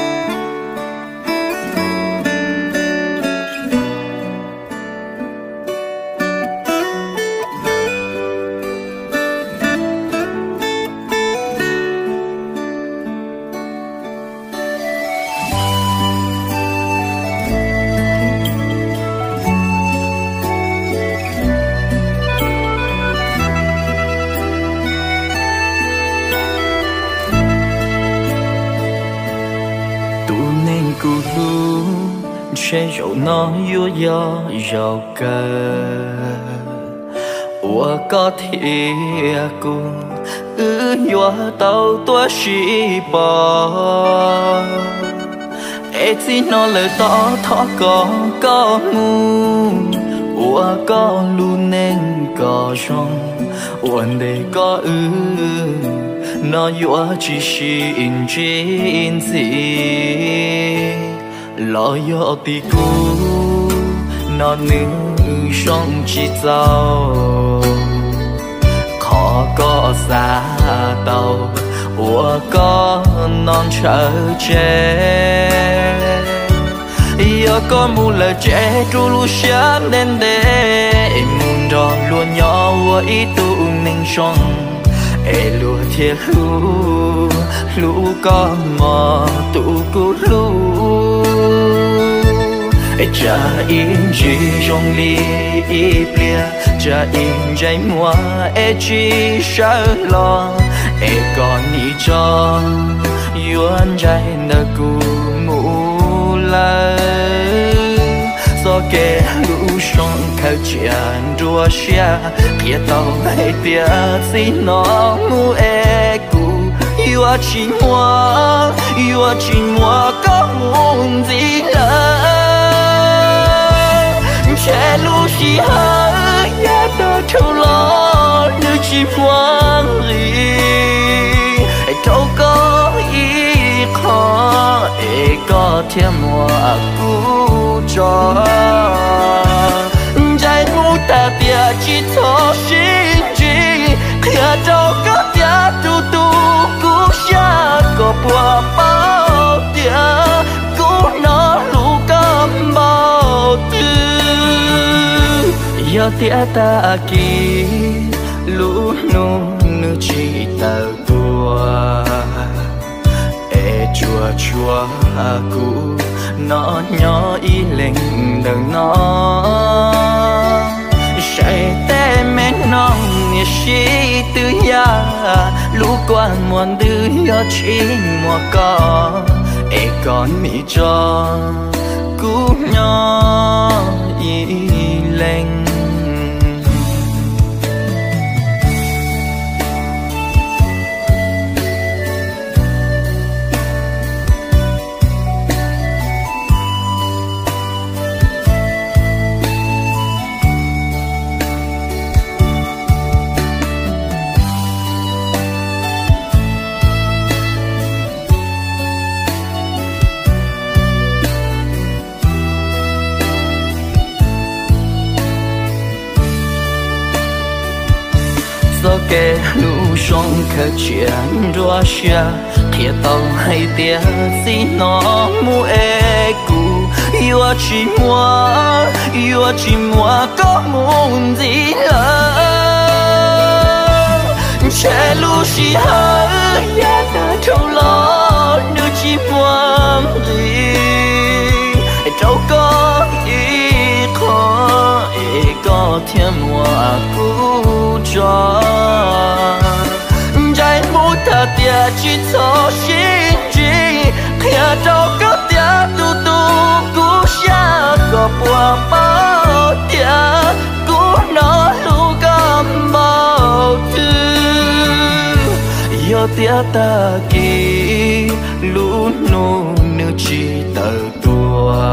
sẽ dẫu nó yêu giàu cơ ủa có thể cùng yêu tao tua sĩ bò ê chỉ nó lời to thọ có ngu ủa có luôn nên có trong uẩn để có nó yêu chỉ xin trên gì lo yo ti cu nó nữ song chỉ giàu khó có xa tàu ủa có non chờ che yo có mu lời che tru lu sáng đến để mun đo luôn nhỏ với tu ninh song e lu thiệt lu có mò tu cu lu cha in chỉ trong ly bia cha in trái mua e chỉ sợ lo e còn đi cho yuan trái nợ cũ mù la do kẻ lũ sông khơi chèn đua xe kia tàu hay tia xin nó mu e cũ yuan chỉ mua có muốn gì nữa che lu chỉ hơi ya đó trâu lo như chỉ hoang gì trâu có ý khó để có thêm mùa cũ cho trái ngu ta bia chỉ thọ xin gì khi trâu có tia tu tu cũ xa có bùa bao tia cũ nó lu cam bao tư yo tia ta ki lu nu nu chỉ tao tua e chua aku nó nhỏ y lên đừng nó say te men non ni shi tu ya lu quan muôn tư yo chỉ mua có e con mi cho cú nhỏ y lên do kẻ lũ sông khơi chèn đua xe kia tàu hay tia xin nó mu e cũ yêu chỉ mua có muốn gì nữa che lũ chỉ hơi ya đã trong lo nữ chỉ buông đi trâu có ý khó có thêm hoa cũ cho trái mũ ta tia chỉ cho xin chỉ khi trâu có tia tu tu cú xa có bùa bao tia cú nó lu cầm bao tư yo tia ta kỳ lu nu nữ chỉ tờ tua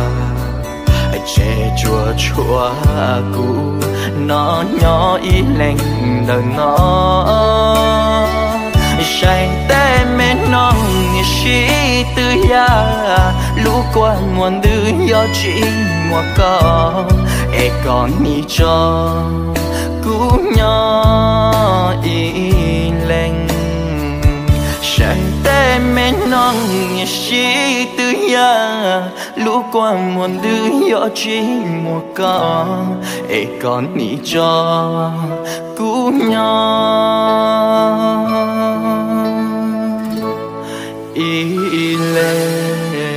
che chua chua cũ nó nhỏ ý lạnh đời nó say tay mẹ nó chỉ từ ya lũ quan muôn đứa yo chỉ mua có e còn mi cho cũ nhỏ ý lạnh say tay mẹ nó chỉ từ ya lũ quan muôn đứa yo chỉ mua có e còn mi cho cũ nhỏ ý lên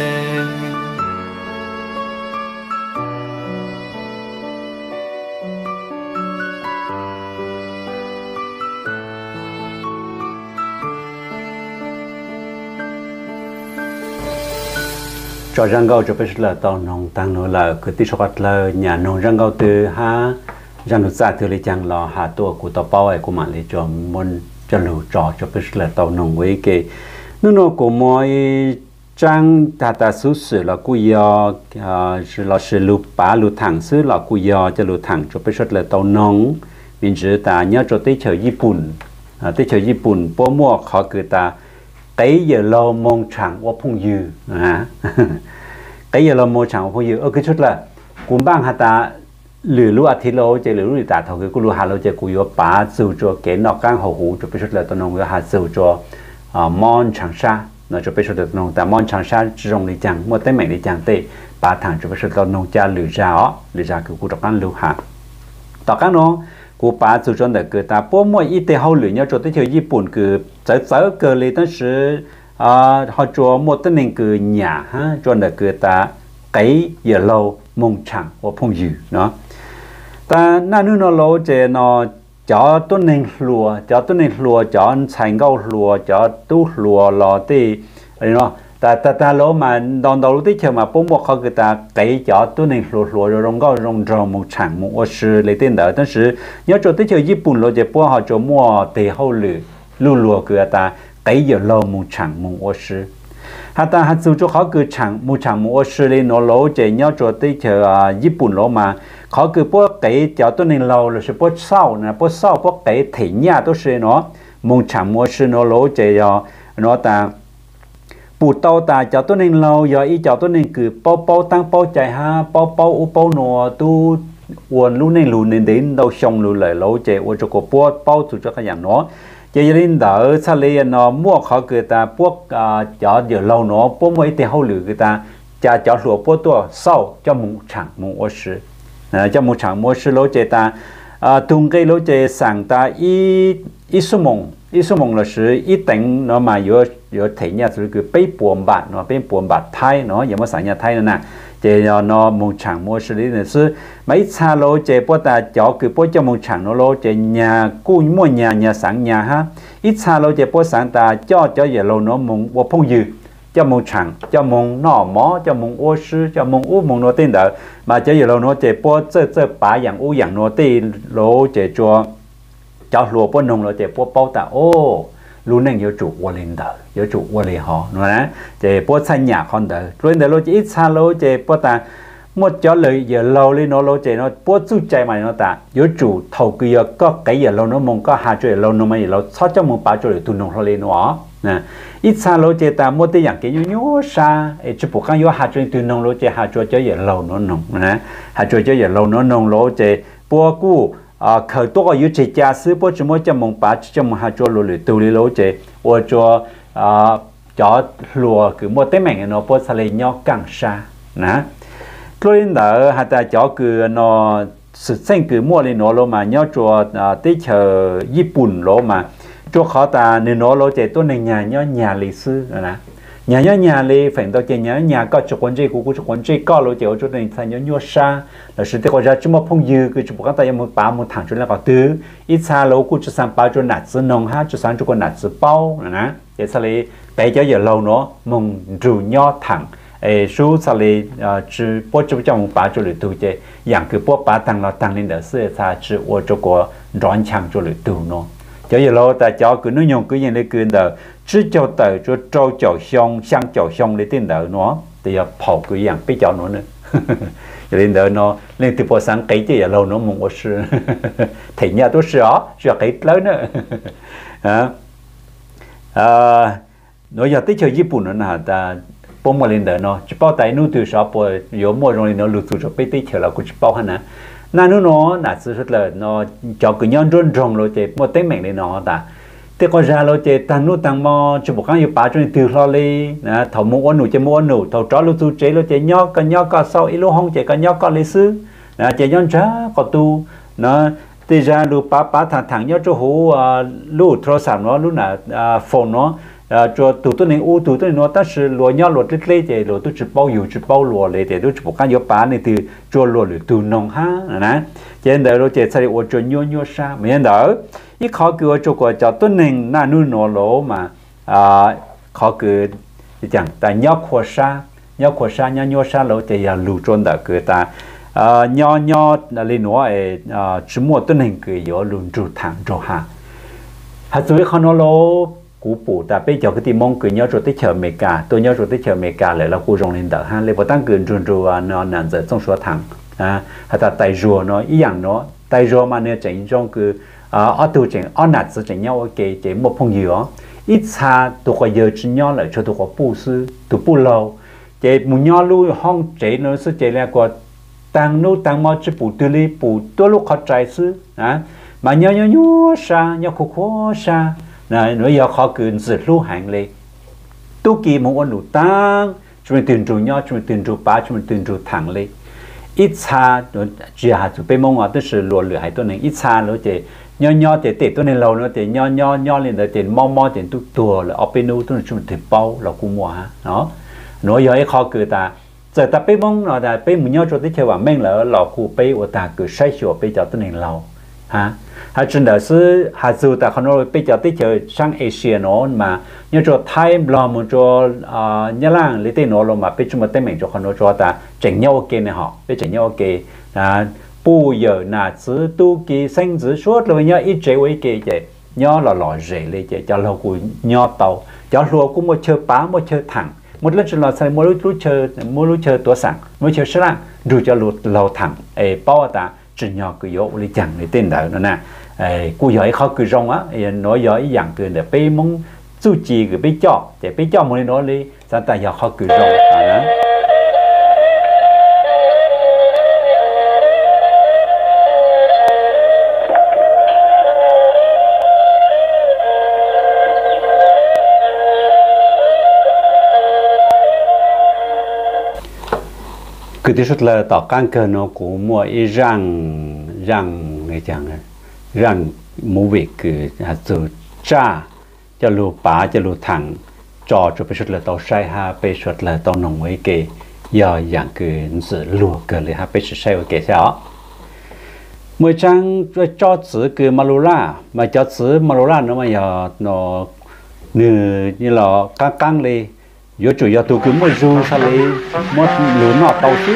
cho răng gạo cho biết là tàu nông tăng nữa là cứ tí số là nhà nông răng gạo từ ha răng được ra từ lấy chăng là hạตัวcủa tàu bao ấy của mạng lấy cho muốn cho lũ trò cho biết là tàu nông với cái nó của mọi trang ta số sự là cú yo là sự lũ bá lũ thẳng xứ là cú yo cho lũ thẳng cho biết là tàu nông mình chỉ ta nhớ cho tới chợ tới chợ Nhật bố mua khó cứ ta cái giờ lâu mong chẳng qua phong dư cái giờ lâu mong chẳng qua phong dư cái chút là cũng bang hạt ta lừa lúa thịt lúa chơi lừa lúa ta thôi cái lúa hạt lúa chơi cú yo bá sưu cho cái nọ căng hậu hủ cho biết chút là tao nông cái hạt sưu cho món chẳng sa nó cho biết chút là nông ta món chẳng sa trong đi chẳng mua tới mày đi chẳng tê ba thằng cho biết chút tao nông cha lừa ra cái cú đọc ăn lúa hạt tao căng nó cú bà chủ trương để người ta bố mỗi ít tế hậu lửa nhau cho tới chiều Nhật cứ tới cơ lý tới sự họ cho một tên nên cứ nhà ha cho để người ta cái giờ lâu mong chẳng và phong dữ nó ta na nu nó lâu chế nó cho tên nên lùa cho thành gạo lùa cho tu lùa lò tì nó ta lỗ mà đòn đầu tí chờ mà bố một họ người ta cái cho tôi nên lùa rồi rong gạo rong một chẳng một sự lấy tiền đó但是nhớ cho tới chờ Nhật rồi thì bố họ cho mua thì hậu lùa người ta cái giờ lâu một chẳng một sự ta hạt dù cho họ cứ chẳng một sự lên nó lỗ thì nhớ cho tới chờ Nhật lỗ mà họ cứ bố cái cho tôi nên lâu là sự bố sau bố cái thể nhà tôi sẽ nó một chẳng một sự nó lỗ thì nó ta bù tàu ta cho tôi nên lâu giờ ý cho tôi nên cứ bao tăng bao chạy ha bao nọ tu uốn luôn nên đến đâu xong luôn lại lâu chạy uốn cho cô bao tụ cho cái dạng nó chạy lên đỡ xa lê nó mua khó người ta buộc cho giờ lâu nó buộc mấy tiền hậu lửa người ta cho lúa buộc tua sau cho một chẳng một ô sư cho một chẳng một sư lâu chạy ta tung cái lâu chạy sang ta ít số mong là sự ít tính nó mà vừa thấy nhà sự cứ bế buồn bạt thay nó giống như sáng nhà thay nè chỉ nó mong chẳng mua xử lý này sự mấy xa lô chỉ bố ta cho cứ bố cho mong chẳng nó lô chỉ nhà cũ mua nhà sáng nhà ha ít xa lô chỉ bố sáng ta cho giờ lô nó mong bộ phong dư cho mong chẳng cho mong nọ mó cho mong ô sư cho mong u mong nó tên đỡ mà cho giờ lô nó chỉ bố chơi bả dạng u dạng nó tên lô chỉ cho lúa bón nông là chỉ bón bao ta ô luôn nên có chủ qua lên đời có chủ qua lên họ nói nè chỉ bón xanh nhà con đời rồi đời lúa chỉ ít xa lúa chỉ bón ta một chỗ lợi giờ lâu lên nó lúa chỉ nó bón chút chạy mà nó ta có chủ thầu kia có cái giờ lâu nó mong có hạt chỗ lâu nó mà lâu sáu trăm mong ba chỗ để tu nông lên nó nè ít xa lúa chỉ ta một cái dạng cái nhú xa chỉ buộc cái hạt chỗ tu nông lúa chỉ hạt chỗ cho giờ lâu nó nông nè hạt chỗ cho giờ lâu nó nông lúa chỉ bón cũ khởi tố có yếu chế gia sư bố chỉ mỗi trăm mong bá trăm mong hai chỗ lúa lúa tu lúa chế or cho lúa cứ mỗi tết mình nó bố xài lấy nhau càng xa nè rồi đó hai ta cho cứ nó sự sinh cứ mua lên nó mà nhau cho tới chờ Nhật lúa mà chỗ khó ta nên nó lối chạy tôi nên nhà lịch sử nè nhà li phải tao chơi nhà có chụp quần jeans của chụp quần jeans có lối chạy ở chỗ này thành nhớ xa là sự tiếc ra chúng mà phong dư cái chụp các tay một ba một thằng chỗ là có tứ ít xa lối của chụp sang bao chỗ nạt giữa nông ha chụp sang chỗ con nạt giữa bao nè để sau này bé cho giờ lâu nó mong rủ nhau thằng số sau này chỉ bố chụp trong một ba chỗ lưỡi tu chơi dạng cứ bố ba thằng nó thằng lên đỡ xưa xa chỉ ở chỗ có rón chăng chỗ lưỡi tu nó cho giờ lâu ta cho cứ nó nhung cứ như này cứ đỡ chỉ cho tới cho trâu chậu xong sang chậu xong để tin đỡ nó thì giờ跑cứ dạng biết cho nó nữa cho nên đỡ nó lên từ bộ sáng cái chứ giờ lâu nó muốn ở sự thì nhà tôi sợ cái lớn nữa nó giờ tới chơi Nhật nữa nè ta bông mà lên đỡ nó chỉ bao tay nuôi từ shop rồi yếu mua rồi nó lụt rồi bây tới chơi là cũng chỉ bao hả nè na nó là sự rất là nó cho cái nhân run rong rồi chơi một tiếng mèn để nó ta thế còn ra rồi chơi tăng nút tăng mò chụp một cái yêu bá cho nên từ lo đi nè thầu mua nụ chơi mua nụ thầu chó lụt tu chơi rồi chơi nhóc có sau ít lúc không chơi có nhóc có lịch sử nè chơi nhon trả có tu nó thì ra lụt bá thằng nhóc cho hú lụt throw sẵn nó lụt là phone nó cho tụi tôi nên tụi tôi nó ta sử lúa nhau lúa tết lê thì lúa tôi chỉ bao lúa lê thì tôi chỉ một cái yếu bá này từ cho lúa lúa từ nông ha nè cho nên đó chỉ sai ở chỗ nhau xa miễn đó ít khó cứ ở chỗ của cho tôi nên na nuôi nó lỗ mà khó cứ chẳng tại nhau khoa xa nhau xa lỗ thì lúa trôn đó cứ ta nhau là lên nó chỉ mua tôi nên cứ yếu lúa trụ thẳng trụ ha hạt dưới không nó lỗ cú phụ ta bây giờ cái tìm mong cười nhớ rồi tới chờ mẹ cả tôi nhớ rồi tới chờ mẹ cả lại là cú rong lên đỡ ha lấy bộ tăng cường rùa nó nản giờ trong số thằng hay ta tay rùa nó ý dạng nó tay rùa mà nếu chỉnh trong cứ ở tu chỉnh ở nạt sẽ chỉnh nhau ok chỉ một phong gì đó ít xa tôi có giờ chỉ nhau lại cho tôi có bù sư tôi bù lâu chỉ muốn nhau lui hong chỉ nó sẽ chỉ là có tăng nô tăng mau chỉ bù tư li bù tôi lúc khó trái sư mà nhau xa nhau khó xa này nói giờ khó cứ giữ lưu hành lên tu kỳ một con đủ tăng chúng mình tiền trụ nhau chúng mình tiền trụ ba chúng mình tiền trụ thẳng lên ít xa nó chỉ hạt trụ bên mông ở tức là lúa lửa hayตัวนึงít xa nó chỉ nhau chỉ tếtตัวนึงlâu nó chỉ nhau lên là chỉ mò chỉ tu tua là ở bênนู้ตัวนึงchúng mình tiền bao là cũng mua ha nó nói giờ khó cứ ta giờ ta bên mông nó là bên mình nhau cho tới chơi vào mình là lò khu bên của ta cứ sai sửa bên choตัวนึงlâu ha hay trên đó是还是在很多比较对就像Asia nó mà như cho Thái làm một cho nhà làng lấy tên nó rồi mà bây giờ mà tên mình cho很多cho ta chỉnh nhau ok này họ bây chỉnh nhau ok bây giờ là chỉ tu kỳ sinh tử suốt rồi nhau ít chế với cái chế nhau là lò rễ lấy chế cho lâu của nhau tàu cho lúa cũng một chơi bá một chơi thẳng một lần là sai một lúc chơi tua sẵn một chơi sẵn rồi cho lúa lâu thẳng bao ta chỉ nhau cứ yếu lấy chẳng lấy tên đó nè cô giỏi khó cứ rong á nói giỏi dạng từ để bé mong chú trì cái bé cho để bé cho một nói đi sao ta giờ khó cứ rong đó cứ tiếp xúc là tỏ căn cơ nó cũng mua ý răng người chẳng rằng mù việc cứ hạt sự cha cho lù bá cho lù thẳng cho bây giờ là tàu sai ha bây giờ là tàu nông ấy kì giờ dạng cứ sự lùa cờ lại ha bây giờ sai ở kì sao mỗi trang cho chữ cứ malula mà cho chữ malula nó mà giờ nó như là căng đi yếu chủ yếu tôi cứ mua ru sao đi mua lúa nọ tàu chứ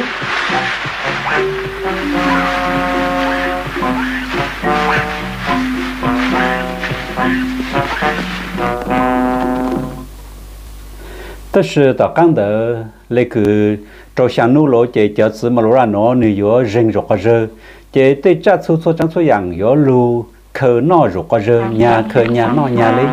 tất sự tao căng đỡ lấy cứ trâu sang nô lỗ chế cho chữ mà lỗ ra nó nếu yếu rình rồi có rơ chế tới chắc số trắng số dạng yếu lù khờ nọ rồi có rơ nhà khờ nhà nọ nhà lấy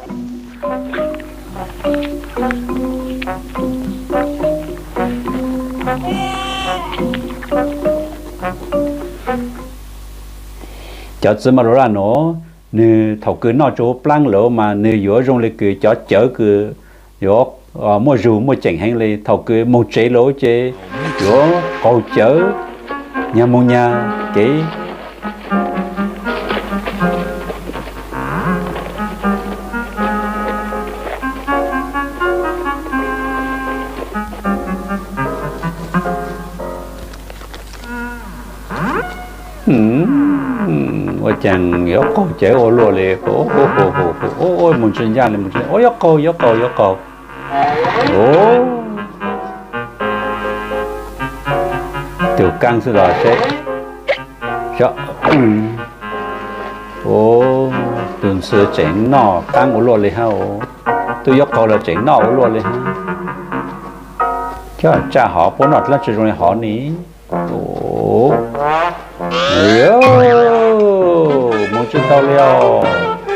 cho chữ mà lỗ ra nó nếu thầu cứ nọ chỗ plan lỗ mà nếu yếu rong lấy cứ cho chở cứ yếu mua rượu mua chèn hay là thầu cứ một chế lỗ chế chỗ cầu chở nhà mua nhà cái 我讲要搞这我落嘞，哦，门真家嘞，门真，哦要搞，哦，就刚是了噻，小，哦，顿时整闹，刚我落嘞哈哦，都要搞了整闹我落嘞哈，叫炸好，不闹了这种好呢，哦。哎呦，没知道了，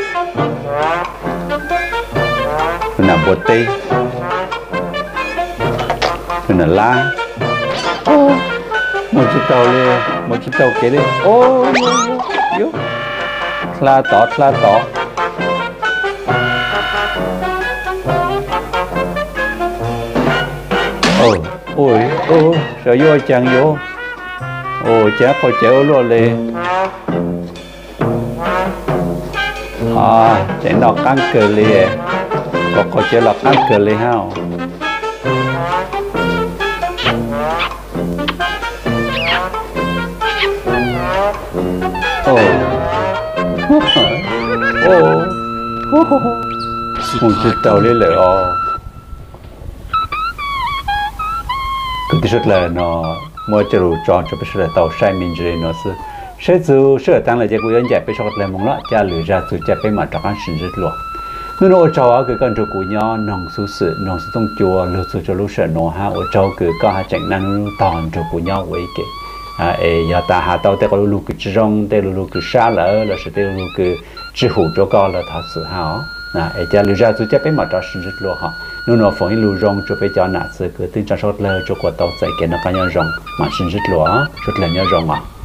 那不对，那拉，哦，没知道嘞，没知道给嘞，哦哟，拉倒，哦，小哟酱油。ồ chả có chéo luôn lên chạy nó căng cờ liền có chéo là căng cờ liền ha không chịu tàu lên lại cái rất là nó mua cho đủ tròn cho bây giờ tàu sai mình rồi nó sẽ sẽ tăng lại cho cô dân chạy bây giờ lại mong là cha lựa ra từ cha bây mà trong ăn sinh rất luôn nên ở châu cái con trâu của nhau nòng su trong chùa lựa su cho lúc sợ nó ha ở châu cái có hai chẳng năng toàn trâu của nhau vậy kì giờ ta hạ tàu tới có lúc cái trong tới lúc cái xa lỡ là sẽ tới lúc cái chỉ hủ cho con là thật sự hảo cha lựa ra từ cha bây mà trong sinh rất luôn ha nên nó phơi lưu rong cho bây giờ nãy giờ cái tình trạng sốt lơ cho quả tàu chạy cái nó có nhau rong mà sinh rất lúa rất là nhau rong